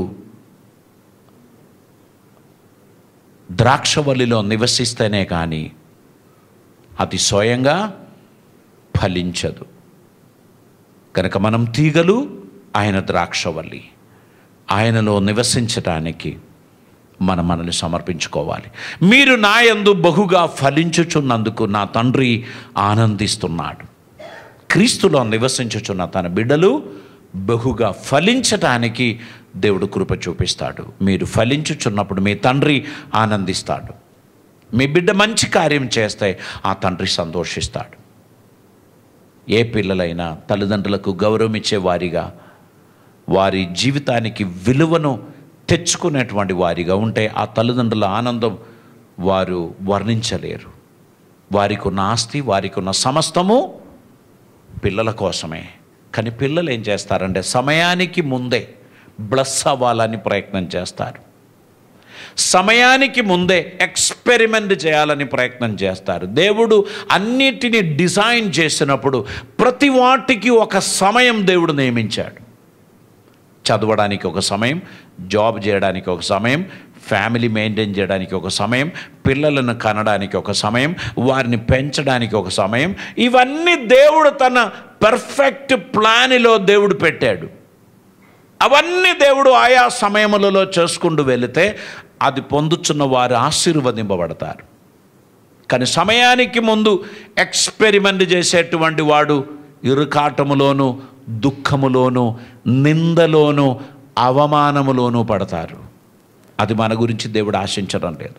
A: ద్రాక్షవల్లిలో నివసిస్తేనే కానీ అది స్వయంగా ఫలించదు. కనుక మనం తీగలు, ఆయన ద్రాక్షవల్లి. ఆయనలో నివసించటానికి మనం మనల్ని సమర్పించుకోవాలి. మీరు నా యందు బహుగా ఫలించుచున్నందుకు నా తండ్రి ఆనందిస్తున్నాడు. క్రీస్తులో నివసించుచున్న తన బిడ్డలు బహుగా ఫలించటానికి దేవుడు కృప చూపిస్తాడు. మీరు ఫలించుచున్నప్పుడు మీ తండ్రి ఆనందిస్తాడు. మీ బిడ్డ మంచి కార్యం చేస్తే ఆ తండ్రి సంతోషిస్తాడు. ఏ పిల్లలైనా తల్లిదండ్రులకు గౌరవం ఇచ్చే వారిగా, వారి జీవితానికి విలువను తెచ్చుకునేటువంటి వారిగా ఉంటే ఆ తల్లిదండ్రుల ఆనందం వారు వర్ణించలేరు. వారికి ఉన్న ఆస్తి, వారికి ఉన్న సమస్తము పిల్లల కోసమే. కానీ పిల్లలు ఏం చేస్తారంటే సమయానికి ముందే బ్లెస్ అవ్వాలని ప్రయత్నం చేస్తారు. సమయానికి ముందే ఎక్స్పెరిమెంట్ చేయాలని ప్రయత్నం చేస్తారు. దేవుడు అన్నిటినీ డిజైన్ చేసినప్పుడు ప్రతి వాటికి ఒక సమయం దేవుడు నియమించాడు. చదవడానికి ఒక సమయం, జాబ్ చేయడానికి ఒక సమయం, ఫ్యామిలీ మెయింటైన్ చేయడానికి ఒక సమయం, పిల్లలను కనడానికి ఒక సమయం, వారిని పెంచడానికి ఒక సమయం. ఇవన్నీ దేవుడు తన పర్ఫెక్ట్ ప్లాన్లో దేవుడు పెట్టాడు. అవన్నీ దేవుడు ఆయా సమయములలో చేసుకుంటూ వెళితే అది పొందుతున్న వారు ఆశీర్వదింపబడతారు. కానీ సమయానికి ముందు ఎక్స్పెరిమెంట్ చేసేటువంటి వాడు ఇరుకాటములోను, దుఃఖములోను, నిందలోను, అవమానములోను పడతారు. అది మన గురించి దేవుడు ఆశించడం లేదు.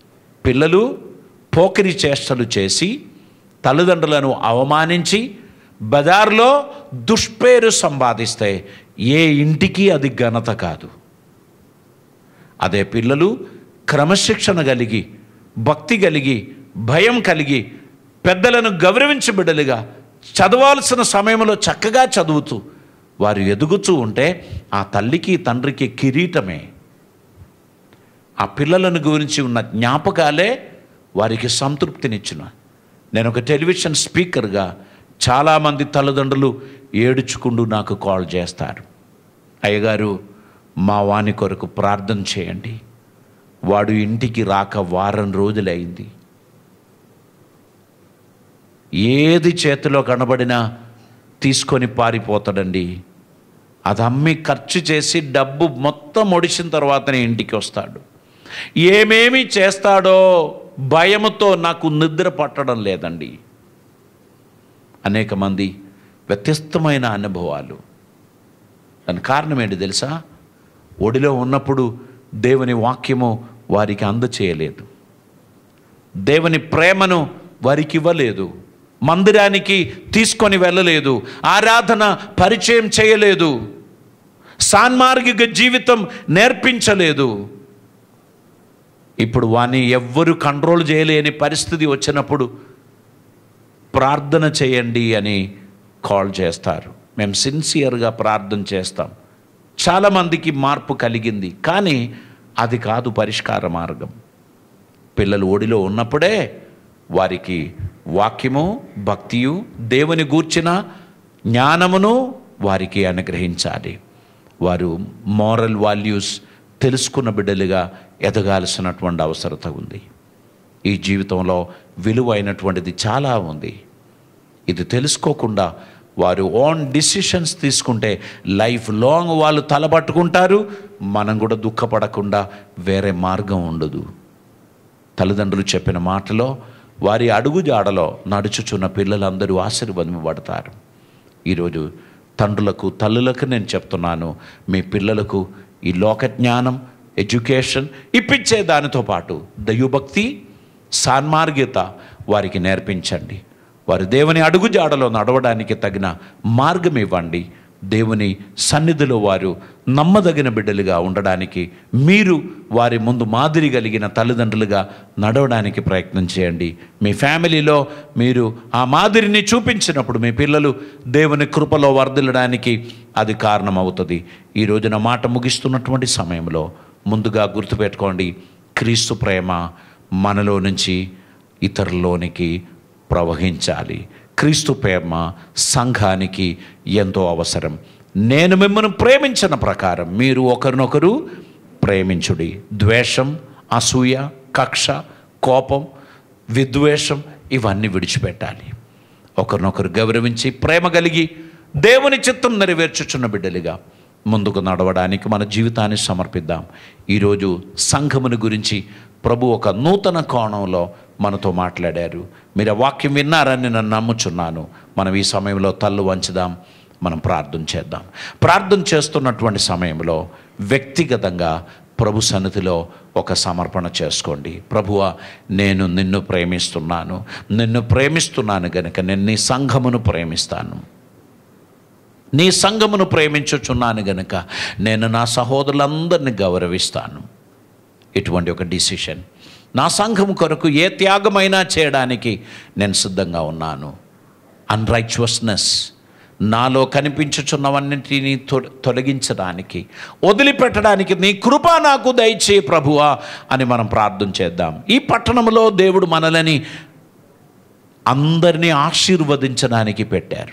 A: పిల్లలు పోకిరి చేష్టలు చేసి తల్లిదండ్రులను అవమానించి బజార్లో దుష్పేరు సంపాదిస్తే ఏ ఇంటికి అది ఘనత కాదు. అదే పిల్లలు క్రమశిక్షణ కలిగి, భక్తి కలిగి, భయం కలిగి, పెద్దలను గౌరవించే బిడ్డలుగా చదవాల్సిన సమయంలో చక్కగా చదువుతూ వారు ఎదుగుతూ ఉంటే ఆ తల్లికి తండ్రికి కిరీటమే. ఆ పిల్లలను గురించి ఉన్న జ్ఞాపకాలే వారికి సంతృప్తినిచ్చిన. నేను ఒక టెలివిజన్ స్పీకర్గా చాలామంది తల్లిదండ్రులు ఏడుచుకుంటూ నాకు కాల్ చేస్తారు. అయ్యగారు, మా వాని కొరకు ప్రార్థన చేయండి, వాడు ఇంటికి రాక వారం రోజులైంది, ఏది చేతిలో కనబడినా తీసుకొని పారిపోతాడండి, అది అమ్మి ఖర్చు చేసి డబ్బు మొత్తం ఒడిసిన తర్వాతనే ఇంటికి వస్తాడు, ఏమేమి చేస్తాడో భయముతో నాకు నిద్ర పట్టడం లేదండి. అనేక మంది వ్యత్యస్తమైన అనుభవాలు. దాని కారణం ఏంటి తెలుసా? ఒడిలో ఉన్నప్పుడు దేవుని వాక్యము వారికి అందచేయలేదు, దేవుని ప్రేమను వారికి ఇవ్వలేదు, మందిరానికి తీసుకొని వెళ్ళలేదు, ఆరాధన పరిచయం చేయలేదు, సాన్మార్గిక జీవితం నేర్పించలేదు. ఇప్పుడు వాణ్ణి ఎవ్వరు కంట్రోల్ చేయలేని పరిస్థితి వచ్చినప్పుడు ప్రార్థన చేయండి అని కాల్ చేస్తారు. మేము సిన్సియర్గా ప్రార్థన చేస్తాం. చాలామందికి మార్పు కలిగింది, కానీ అది కాదు పరిష్కార మార్గం. పిల్లలు ఒడిలో ఉన్నప్పుడే వారికి వాక్యము, భక్తియు, దేవుని గూర్చిన జ్ఞానమును వారికి అనుగ్రహించాలి. వారు మోరల్ వాల్యూస్ తెలుసుకున్న బిడ్డలుగా ఎదగాల్సినటువంటి అవసరత ఉంది. ఈ జీవితంలో విలువైనటువంటిది చాలా ఉంది. ఇది తెలుసుకోకుండా వారు ఓన్ డిసిషన్స్ తీసుకుంటే లైఫ్ లాంగ్ వాళ్ళు తలబట్టుకుంటారు. మనం కూడా దుఃఖపడకుండా వేరే మార్గం ఉండదు. తల్లిదండ్రులు చెప్పిన మాటలో, వారి అడుగుజాడలో నడుచుచున్న పిల్లలందరూ ఆశీర్వదింపబడతారు. ఈరోజు తండ్రులకు, తల్లులకు నేను చెప్తున్నాను, మీ పిల్లలకు ఈ లోక జ్ఞానం, ఎడ్యుకేషన్ ఇప్పించే దానితో పాటు దైవభక్తి, సాన్మార్గ్యత వారికి నేర్పించండి. వారు దేవుని అడుగుజాడలో నడవడానికి తగిన మార్గం ఇవ్వండి. దేవుని సన్నిధిలో వారు నమ్మదగిన బిడ్డలుగా ఉండడానికి మీరు వారి ముందు మాదిరి కలిగిన తల్లిదండ్రులుగా నడవడానికి ప్రయత్నం చేయండి. మీ ఫ్యామిలీలో మీరు ఆ మాదిరిని చూపించినప్పుడు మీ పిల్లలు దేవుని కృపలో వర్ధిల్లడానికి అది కారణమవుతుంది. ఈ రోజున మాట ముగిస్తున్నటువంటి సమయంలో ముందుగా గుర్తుపెట్టుకోండి, క్రీస్తు ప్రేమ మనలో నుంచి ఇతరుల్లోనికి ప్రవహించాలి. క్రీస్తు ప్రేమ సంఘానికి ఎంతో అవసరం. నేను మిమ్మల్ని ప్రేమించిన ప్రకారం మీరు ఒకరినొకరు ప్రేమించుడి. ద్వేషం, అసూయ, కక్ష, కోపం, విద్వేషం ఇవన్నీ విడిచిపెట్టాలి. ఒకరినొకరు గౌరవించి ప్రేమ కలిగి దేవుని చిత్తం నెరవేర్చుచున్న బిడ్డలుగా ముందుకు నడవడానికి మన జీవితాన్ని సమర్పిద్దాం. ఈరోజు సంఘముని గురించి ప్రభు ఒక నూతన కోణంలో మనతో మాట్లాడారు. మీరు ఆ వాక్యం విన్నారని నేను నమ్ముచున్నాను. మనం ఈ సమయంలో తల్లు వంచుదాం, మనం ప్రార్థన చేద్దాం. ప్రార్థన చేస్తున్నటువంటి సమయంలో వ్యక్తిగతంగా ప్రభు సన్నిధిలో ఒక సమర్పణ చేసుకోండి. ప్రభువా, నేను నిన్ను ప్రేమిస్తున్నాను, నిన్ను ప్రేమిస్తున్నాను గనుక నేను నీ సంఘమును ప్రేమిస్తాను. నీ సంఘమును ప్రేమించుచున్నాను గనుక నేను నా సహోదరులందరినీ గౌరవిస్తాను. ఇటువంటి ఒక డిసిషన్, నా సంఘం కొరకు ఏ త్యాగమైనా చేయడానికి నేను సిద్ధంగా ఉన్నాను. అన్రైచువస్నెస్ నాలో కనిపించుచున్నవన్నిటిని తొలగించడానికి, వదిలిపెట్టడానికి నీ కృప నాకు దయచేయి ప్రభువా అని మనం ప్రార్థన చేద్దాం. ఈ పట్టణంలో దేవుడు మనలని అందరినీ ఆశీర్వదించడానికి పెట్టారు.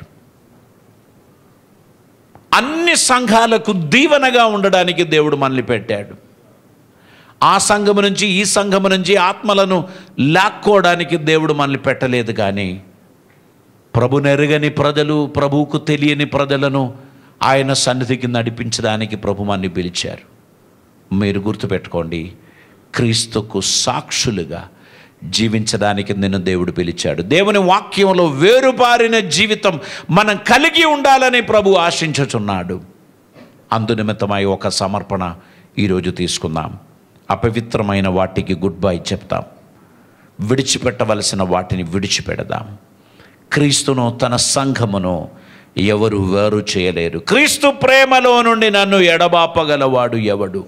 A: అన్ని సంఘాలకు దీవెనగా ఉండడానికి దేవుడు మనల్ని పెట్టాడు. ఆ సంఘము నుంచి ఈ సంఘము నుంచి ఆత్మలను లాక్కోవడానికి దేవుడు మనల్ని పెట్టలేదు. కానీ ప్రభునెరుగని ప్రజలు, ప్రభువుకు తెలియని ప్రజలను ఆయన సన్నిధికి నడిపించడానికి ప్రభు మనల్ని పిలిచారు. మీరు గుర్తుపెట్టుకోండి, క్రీస్తుకు సాక్షులుగా జీవించడానికి నిన్ను దేవుడు పిలిచాడు. దేవుని వాక్యంలో వేరుపారిన జీవితం మనం కలిగి ఉండాలని ప్రభు ఆశించుచున్నాడు. అందునిమిత్తమై ఒక సమర్పణ ఈరోజు తీసుకుందాం. అపవిత్రమైన వాటికి గుడ్ బై చెప్తాం. విడిచిపెట్టవలసిన వాటిని విడిచిపెడదాం. క్రీస్తును తన సంఘమును ఎవరు వేరు చేయలేరు. క్రీస్తు ప్రేమలో నుండి నన్ను ఎడబాపగలవాడు ఎవడు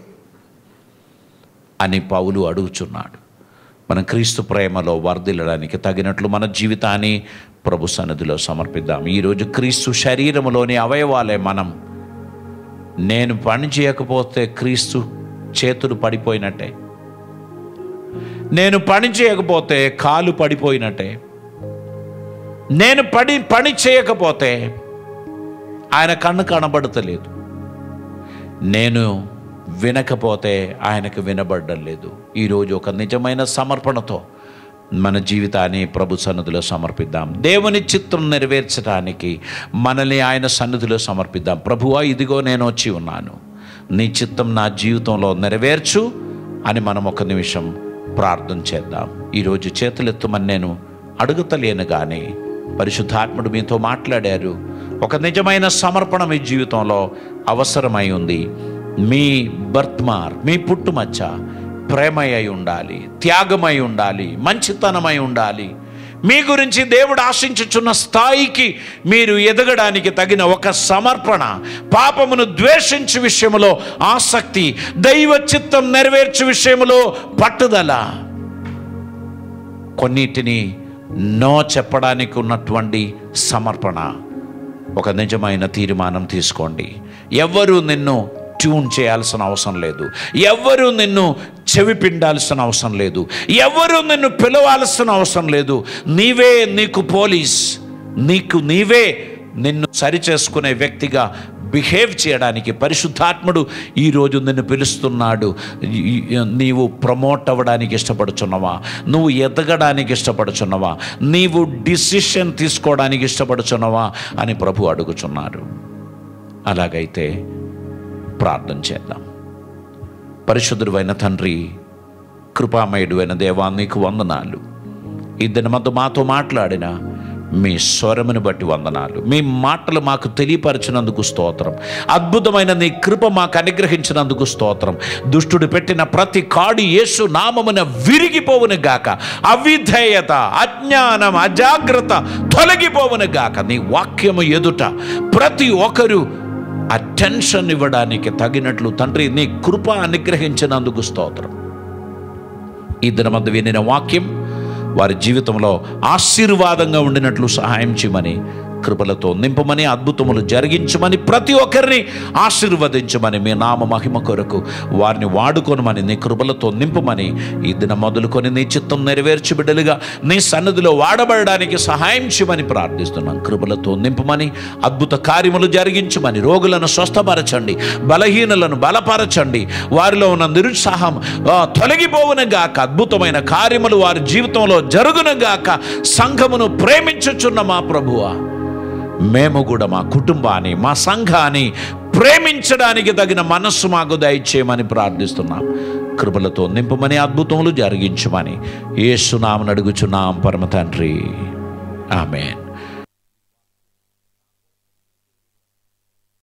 A: అని పౌలు అడుగుచున్నాడు. మనం క్రీస్తు ప్రేమలో వర్ధిల్లడానికి తగినట్లు మన జీవితాన్ని ప్రభు సన్నిధిలో సమర్పిద్దాం. ఈరోజు క్రీస్తు శరీరములోని అవయవాలే మనం. నేను పని చేయకపోతే క్రీస్తు చేతులు పడిపోయినట్టే, నేను పని చేయకపోతే కాలు పడిపోయినట్టే, నేను పడి పని చేయకపోతే ఆయన కన్ను కనబడతలేదు, నేను వినకపోతే ఆయనకు వినబడడం లేదు. ఈరోజు ఒక నిజమైన సమర్పణతో మన జీవితాన్ని ప్రభు సన్నిధిలో సమర్పిద్దాం. దేవుని చిత్తం నెరవేర్చడానికి మనల్ని ఆయన సన్నిధిలో సమర్పిద్దాం. ప్రభువా, ఇదిగో నేను వచ్చి ఉన్నాను, నీ చిత్తం నా జీవితంలో నెరవేర్చు అని మనం ఒక నిమిషం ప్రార్థన చేద్దాం. ఈరోజు చేతులెత్తమని నేను అడుగుతలేను, కానీ పరిశుద్ధాత్ముడు మీతో మాట్లాడారు. ఒక నిజమైన సమర్పణ మీ జీవితంలో అవసరమై ఉంది. మీ బర్త్మార్, మీ పుట్టుమచ్చ ప్రేమయ్య ఉండాలి, త్యాగమై ఉండాలి, మంచితనమై ఉండాలి. మీ గురించి దేవుడు ఆశించుచున్న స్థాయికి మీరు ఎదగడానికి తగిన ఒక సమర్పణ, పాపమును ద్వేషించు విషయంలో ఆసక్తి, దైవ చిత్తం నెరవేర్చు విషయంలో పట్టుదల, కొన్నిటిని నో చెప్పడానికి ఉన్నటువంటి సమర్పణ. ఒక నిజమైన తీర్మానం తీసుకోండి. ఎవ్వరూ నిన్ను ట్యూన్ చేయాల్సిన అవసరం లేదు, ఎవ్వరూ నిన్ను చెవి పిండాల్సిన అవసరం లేదు, ఎవ్వరూ నిన్ను పిలవాల్సిన అవసరం లేదు. నీవే నీకు పోలీస్, నీకు నీవే నిన్ను సరిచేసుకునే వ్యక్తిగా బిహేవ్ చేయడానికి పరిశుద్ధాత్ముడు ఈరోజు నిన్ను పిలుస్తున్నాడు. నీవు ప్రమోట్ అవ్వడానికి ఇష్టపడుచున్నావా? నువ్వు ఎదగడానికి ఇష్టపడుచున్నావా? నీవు డిసిషన్ తీసుకోవడానికి ఇష్టపడుచున్నావా అని ప్రభు అడుగుచున్నారు. అలాగైతే ప్రార్థన చేద్దాం. పరిశుద్ధుడైన తండ్రి, కృపామయుడైన దేవా, నీకు వందనాలు. ఈ దినమంతా మాతో మాట్లాడిన మీ స్వరమును బట్టి వందనాలు. మీ మాటలు మాకు తెలియపరిచినందుకు స్తోత్రం. అద్భుతమైన నీ కృప మాకు అనుగ్రహించినందుకు స్తోత్రం. దుష్టుడు పెట్టిన ప్రతి కాడి యేసు నామమున విరిగిపోవును గాక. అవిధేయత, అజ్ఞానం, అజాగ్రత్త తొలగిపోవును గాక. నీ వాక్యము ఎదుట ప్రతి ఒక్కరూ అటెన్షన్ ఇవ్వడానికి తగినట్లు తండ్రి నీ కృప అనుగ్రహించినందుకు స్తోత్రం. ఈ దినమందు వినిన వాక్యం వారి జీవితంలో ఆశీర్వాదంగా ఉండినట్లు సహాయం చేయమని, కృపలతో నింపమని, అద్భుతములు జరిగించమని, ప్రతి ఒక్కరిని ఆశీర్వదించమని, మీ నామ మహిమ కొరకు వారిని వాడుకొనమని, నీ కృపలతో నింపమని, ఈ దినం మొదలుకొని నీ చిత్తం నెరవేర్చి బిడ్డలుగా నీ సన్నిధిలో వాడబడడానికి సహాయం చేయమని ప్రార్థిస్తున్నాం. కృపలతో నింపమని, అద్భుత కార్యములు జరిగించమని, రోగులను స్వస్థపరచండి, బలహీనులను బలపరచండి, వారిలో ఉన్న నిరుత్సాహం తొలగిపోవునుగాక. అద్భుతమైన కార్యములు వారి జీవితంలో జరుగునుగాక. సంఘమును ప్రేమించుచున్న మా ప్రభువా, మేము కూడా మా కుటుంబాన్ని, మా సంఘాన్ని ప్రేమించడానికి తగిన మనస్సు మాకు దయచేయమని ప్రార్థిస్తున్నాం. కృపలతో నింపమని, అద్భుతములు జరిగించమని యేసు నామమున అడుగుచున్నాం పరమ తండ్రి. ఆమేన్.